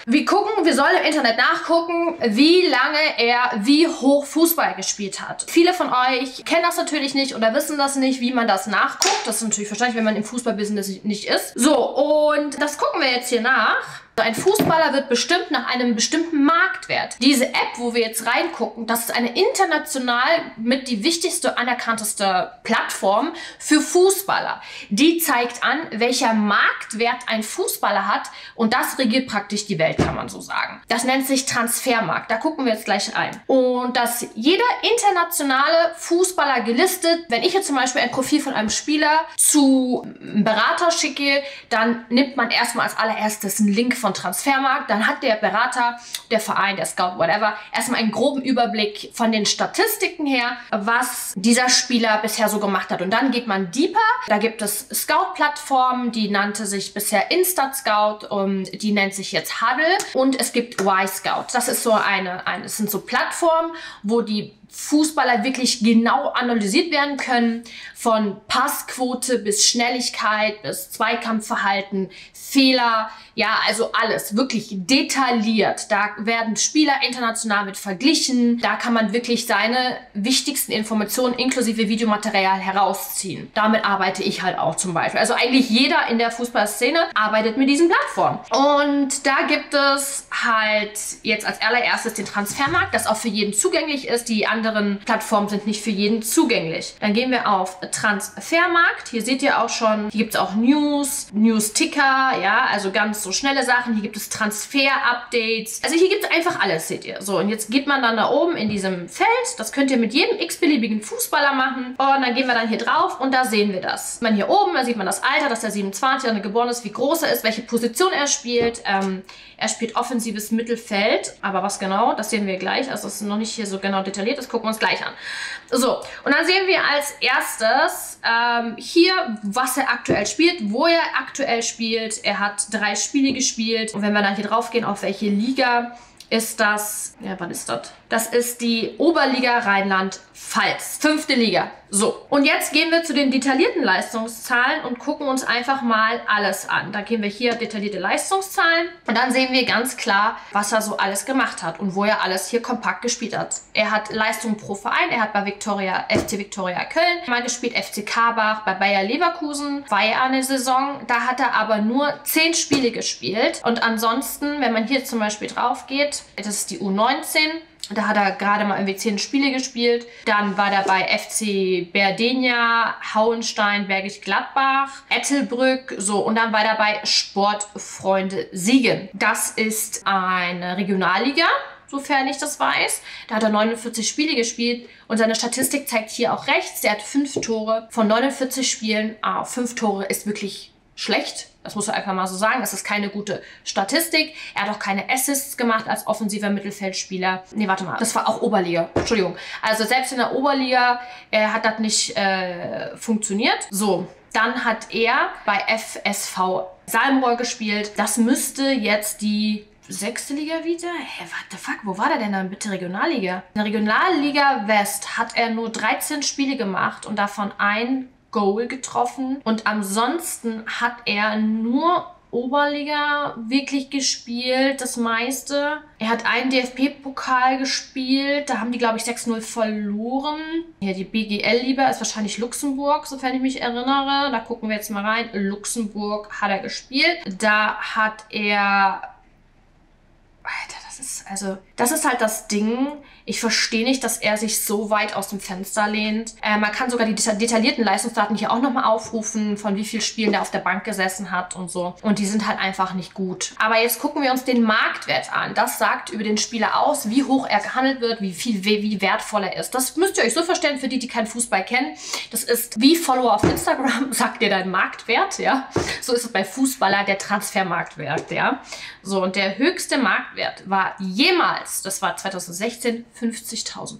wir sollen im Internet nachgucken, wie lange er wie hoch Fußball gespielt hat. Viele von euch kennen das natürlich nicht oder wissen das nicht, wie man das nachguckt. Das ist natürlich verständlich, wenn man im Fußballbusiness nicht ist. So, und das gucken wir jetzt hier nach. Ein Fußballer wird bestimmt nach einem bestimmten Marktwert. Diese App, wo wir jetzt reingucken, das ist eine international mit die wichtigste, anerkannteste Plattform für Fußballer. Die zeigt an, welcher Marktwert ein Fußballer hat und das regiert praktisch die Welt, kann man so sagen. Das nennt sich Transfermarkt. Da gucken wir jetzt gleich ein. Und dass jeder internationale Fußballer gelistet, wenn ich jetzt zum Beispiel ein Profil von einem Spieler zu einem Berater schicke, dann nimmt man erstmal als allererstes einen Link von Transfermarkt, dann hat der Berater, der Verein, der Scout, whatever, erstmal einen groben Überblick von den Statistiken her, was dieser Spieler bisher so gemacht hat. Und dann geht man deeper. Da gibt es Scout-Plattformen, die nannte sich bisher Instat-Scout, die nennt sich jetzt Huddle. Und es gibt Y-Scout. Das ist so es sind so Plattformen, wo die Fußballer wirklich genau analysiert werden können, von Passquote bis Schnelligkeit, bis Zweikampfverhalten, Fehler, ja, also alles, wirklich detailliert. Da werden Spieler international mit verglichen, da kann man wirklich seine wichtigsten Informationen inklusive Videomaterial herausziehen. Damit arbeite ich halt auch zum Beispiel. Also eigentlich jeder in der Fußballszene arbeitet mit diesen Plattformen. Und da gibt es halt jetzt als allererstes den Transfermarkt, das auch für jeden zugänglich ist. Die anderen Plattformen sind nicht für jeden zugänglich. Dann gehen wir auf Transfermarkt. Hier seht ihr auch schon, hier gibt es auch News-Ticker, ja, also ganz so schnelle Sachen. Hier gibt es Transfer-Updates. Also hier gibt es einfach alles, seht ihr. So, und jetzt geht man dann da oben in diesem Feld. Das könnt ihr mit jedem x-beliebigen Fußballer machen. Und dann gehen wir dann hier drauf und da sehen wir das. Man hier oben, da sieht man das Alter, dass der 27 geboren ist, wie groß er ist, welche Position er spielt. Er spielt offensives Mittelfeld. Aber was genau, das sehen wir gleich. Also das ist noch nicht hier so genau detailliert. Das gucken wir uns gleich an. So, und dann sehen wir als erstes hier, was er aktuell spielt, wo er aktuell spielt. Er hat 3 Spiele gespielt. Und wenn wir dann hier drauf gehen, auf welche Liga ist das? Ja, was ist das? Das ist die Oberliga Rheinland-Pfalz. 5. Liga. So, und jetzt gehen wir zu den detaillierten Leistungszahlen und gucken uns einfach mal alles an. Da gehen wir hier detaillierte Leistungszahlen und dann sehen wir ganz klar, was er so alles gemacht hat und wo er alles hier kompakt gespielt hat. Er hat Leistung pro Verein, er hat bei FC Viktoria Köln mal gespielt, FC Karbach, bei Bayer Leverkusen war er eine Saison. Da hat er aber nur 10 Spiele gespielt und ansonsten, wenn man hier zum Beispiel drauf geht, das ist die U19, da hat er gerade mal irgendwie 10 Spiele gespielt. Dann war er bei FC Berdenia, Hauenstein, Bergisch Gladbach, Ettelbrück, so. Und dann war er bei Sportfreunde Siegen. Das ist eine Regionalliga, sofern ich das weiß. Da hat er 49 Spiele gespielt und seine Statistik zeigt hier auch rechts. Er hat 5 Tore von 49 Spielen. 5 Tore ist wirklich schlecht. Das muss man einfach mal so sagen. Das ist keine gute Statistik. Er hat auch keine Assists gemacht als offensiver Mittelfeldspieler. Nee, warte mal. Das war auch Oberliga. Entschuldigung. Also selbst in der Oberliga hat das nicht funktioniert. So, dann hat er bei FSV Salmrohr gespielt. Das müsste jetzt die 6. Liga wieder? Hä, what the fuck? Wo war der denn dann bitte? Regionalliga? In der Regionalliga West hat er nur 13 Spiele gemacht und davon ein Goal getroffen. Und ansonsten hat er nur Oberliga wirklich gespielt, das meiste. Er hat einen DFB-Pokal gespielt, da haben die, glaube ich, 6-0 verloren. Ja, die BGL-Liga ist wahrscheinlich Luxemburg, sofern ich mich erinnere. Da gucken wir jetzt mal rein. Luxemburg hat er gespielt. Da hat er... Alter, das ist halt das Ding. Ich verstehe nicht, dass er sich so weit aus dem Fenster lehnt. Man kann sogar die detaillierten Leistungsdaten hier auch nochmal aufrufen, von wie vielen Spielen der auf der Bank gesessen hat und so. Und die sind halt einfach nicht gut. Aber jetzt gucken wir uns den Marktwert an. Das sagt über den Spieler aus, wie hoch er gehandelt wird, wie wertvoll er ist. Das müsst ihr euch so verstehen, für die, die keinen Fußball kennen. Das ist wie Follower auf Instagram, sagt dir dein Marktwert, ja. So ist es bei Fußballer der Transfermarktwert, ja. So, und der höchste Marktwert war jemals, das war 2016, 50.000.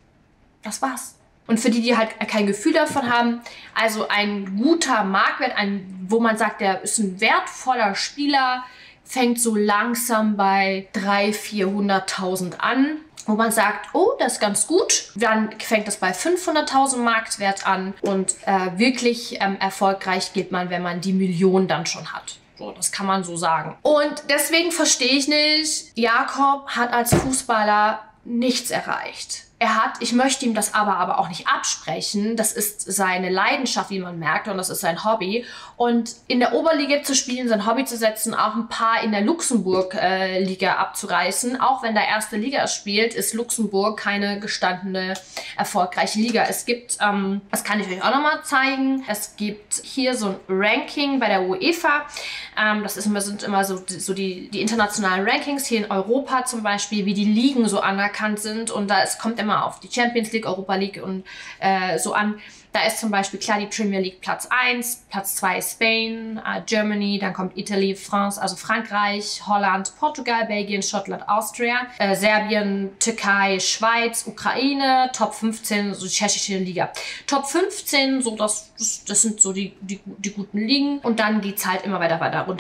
Das war's. Und für die, die halt kein Gefühl davon haben, also ein guter Marktwert, wo man sagt, der ist ein wertvoller Spieler, fängt so langsam bei 300.000, 400.000 an. Wo man sagt, oh, das ist ganz gut. Dann fängt das bei 500.000 Marktwert an. Und wirklich erfolgreich geht man, wenn man die Million dann schon hat. So, das kann man so sagen. Und deswegen verstehe ich nicht, Jakob hat als Fußballer nichts erreicht. Ich möchte ihm das aber auch nicht absprechen. Das ist seine Leidenschaft, wie man merkt, und das ist sein Hobby. Und in der Oberliga zu spielen, sein Hobby zu setzen, auch ein paar in der Luxemburg-Liga abzureißen. Auch wenn der erste Liga spielt, ist Luxemburg keine gestandene, erfolgreiche Liga. Es gibt, das kann ich euch auch nochmal zeigen, es gibt hier so ein Ranking bei der UEFA. Das sind immer so die internationalen Rankings, hier in Europa zum Beispiel, wie die Ligen so anerkannt sind. Und es kommt immer auf die Champions League, Europa League und so an. Da ist zum Beispiel klar die Premier League Platz 1, Platz 2 Spain, Germany, dann kommt Italy, France, also Frankreich, Holland, Portugal, Belgien, Schottland, Austria, Serbien, Türkei, Schweiz, Ukraine, Top 15, so die tschechische Liga. Top 15, so das sind so die guten Ligen. Und dann geht es halt immer weiter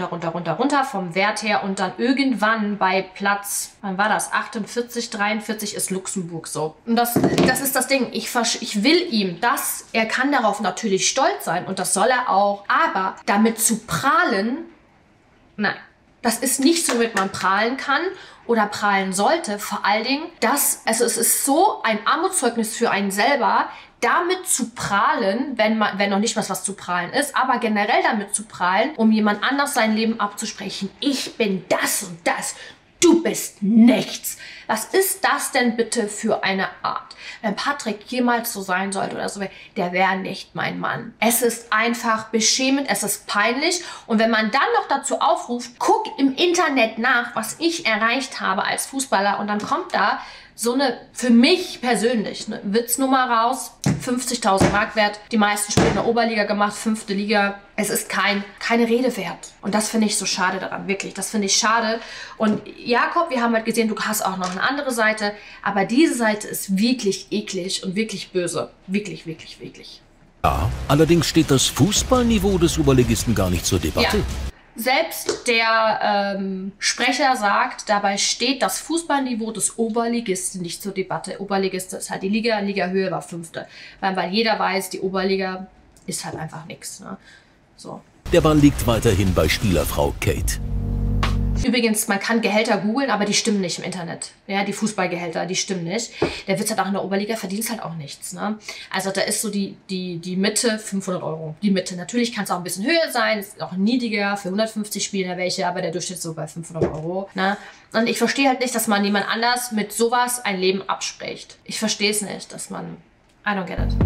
runter vom Wert her. Und dann irgendwann bei Platz, wann war das? 48, 43 ist Luxemburg so. Und das ist das Ding. Ich will ihm das, er kann darauf natürlich stolz sein und das soll er auch. Aber damit zu prahlen, nein. Das ist nicht so, womit man prahlen kann oder prahlen sollte. Vor allen Dingen, es ist so ein Armutszeugnis für einen selber, damit zu prahlen, wenn noch nicht was zu prahlen ist, aber generell damit zu prahlen, um jemand anders sein Leben abzusprechen. Ich bin das und das. Du bist nichts. Was ist das denn bitte für eine Art? Wenn Patrick jemals so sein sollte oder so, der wäre nicht mein Mann. Es ist einfach beschämend, es ist peinlich. Und wenn man dann noch dazu aufruft, guck im Internet nach, was ich erreicht habe als Fußballer, und dann kommt da so eine, für mich persönlich, eine Witznummer raus. 50.000 Marktwert, die meisten Spiele in der Oberliga gemacht, 5. Liga. Es ist keine Rede wert. Und das finde ich so schade daran, wirklich. Das finde ich schade. Und Jakob, wir haben halt gesehen, du hast auch noch eine andere Seite. Aber diese Seite ist wirklich eklig und wirklich böse. Wirklich, wirklich, wirklich. Ja, allerdings steht das Fußballniveau des Oberligisten gar nicht zur Debatte. Ja. Selbst der Sprecher sagt, dabei steht das Fußballniveau des Oberligisten nicht zur Debatte. Oberligist ist halt die Liga, Ligahöhe war 5. Weil jeder weiß, die Oberliga ist halt einfach nichts. Ne? So. Der Ball liegt weiterhin bei Spielerfrau Kate. Übrigens, man kann Gehälter googeln, aber die stimmen nicht im Internet. Ja, die Fußballgehälter, die stimmen nicht. Der Witz hat auch in der Oberliga, verdient halt auch nichts. Ne? Also da ist so die Mitte 500 Euro. Die Mitte. Natürlich kann es auch ein bisschen höher sein, ist auch niedriger, für 150 Spiele welche, aber der Durchschnitt ist so bei 500 Euro. Ne? Und ich verstehe halt nicht, dass man jemand anders mit sowas ein Leben abspricht. Ich verstehe es nicht, dass man... I don't get it.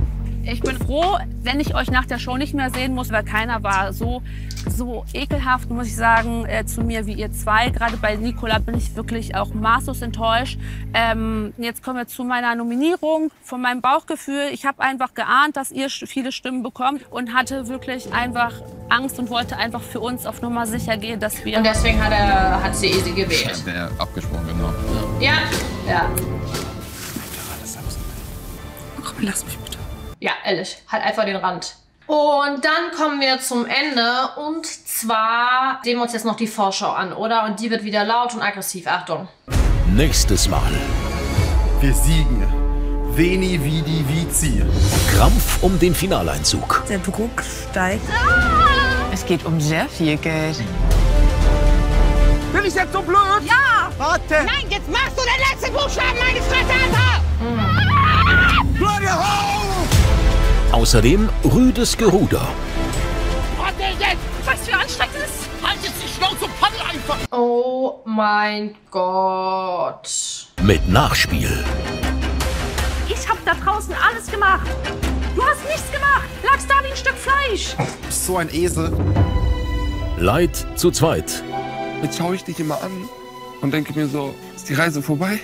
Ich bin froh, wenn ich euch nach der Show nicht mehr sehen muss, weil keiner war so ekelhaft, muss ich sagen, zu mir wie ihr zwei. Gerade bei Nicola bin ich wirklich auch maßlos enttäuscht. Jetzt kommen wir zu meiner Nominierung. Von meinem Bauchgefühl, ich habe einfach geahnt, dass ihr viele Stimmen bekommt und hatte wirklich einfach Angst und wollte einfach für uns auf Nummer sicher gehen, dass wir... Und deswegen hat sie Easy gewählt. Der abgesprungen, genau. Ja, ja. Ach, lass mich bitte. Ja, ehrlich, halt einfach den Rand. Und dann kommen wir zum Ende und zwar sehen wir uns jetzt noch die Vorschau an, oder? Und die wird wieder laut und aggressiv. Achtung. Nächstes Mal. Wir siegen. Veni, vidi, vici. Krampf um den Finaleinzug. Der Druck steigt. Es geht um sehr viel Geld. Bin ich jetzt so blöd? Ja! Warte! Nein, jetzt machst du den letzten Buchstaben meine Fresse, Alter! Claudia, hau! Außerdem rüdes Geruder. Warte jetzt! Weißt du, wie anstrengend es ist? Halt jetzt die Schnauze und paddel einfach! Oh mein Gott. Mit Nachspiel. Ich hab da draußen alles gemacht. Du hast nichts gemacht. Lagst da wie ein Stück Fleisch. Du bist so ein Esel. Leid zu zweit. Jetzt schaue ich dich immer an und denke mir so, ist die Reise vorbei?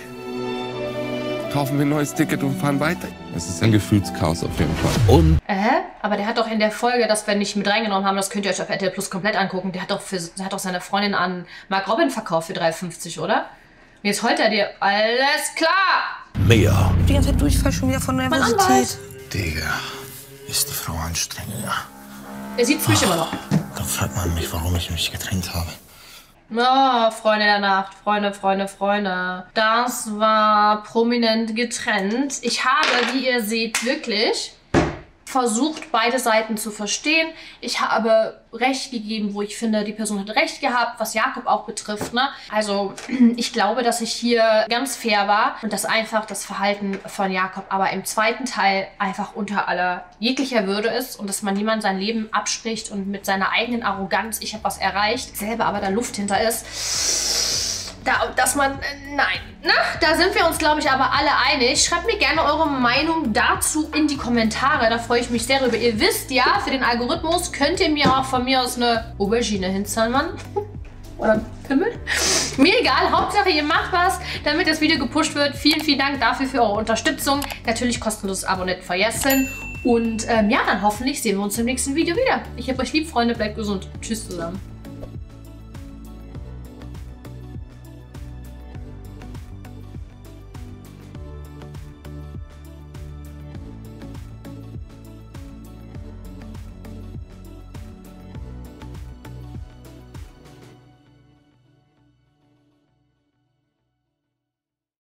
Kaufen wir ein neues Ticket und fahren weiter? Es ist ein Gefühlschaos auf jeden Fall. Und Aber der hat doch in der Folge, das wir nicht mit reingenommen haben, das könnt ihr euch auf RTL Plus komplett angucken, der hat doch seine Freundin an Mark Robin verkauft für 3,50, oder? Und jetzt heult er dir. Alles klar! mehr. Die ganze Zeit Durchfall schon wieder von Nervosität. Digga, ist die Frau anstrengend, ja? Er sieht frisch immer noch. Dann fragt man mich, warum ich mich getrennt habe. Oh, Freunde der Nacht, Freunde. Das war prominent getrennt. Ich habe, wie ihr seht, wirklich versucht, beide Seiten zu verstehen. Ich habe Recht gegeben, wo ich finde, die Person hat Recht gehabt, was Jakob auch betrifft. Ne? Also ich glaube, dass ich hier ganz fair war und dass einfach das Verhalten von Jakob aber im zweiten Teil einfach unter aller jeglicher Würde ist und dass man niemand sein Leben abspricht und mit seiner eigenen Arroganz, ich habe was erreicht, selber aber da Luft hinter ist. Dass man, nein, ne? Da sind wir uns, glaube ich, aber alle einig. Schreibt mir gerne eure Meinung dazu in die Kommentare, da freue ich mich sehr drüber. Ihr wisst ja, für den Algorithmus könnt ihr mir auch von mir aus eine Aubergine hinzahlen, Mann. Oder Pimmel. Mir egal, Hauptsache ihr macht was, damit das Video gepusht wird. Vielen, vielen Dank dafür für eure Unterstützung. Natürlich kostenloses Abo nicht vergessen. Und ja, dann hoffentlich sehen wir uns im nächsten Video wieder. Ich hab euch lieb, Freunde, bleibt gesund. Tschüss zusammen.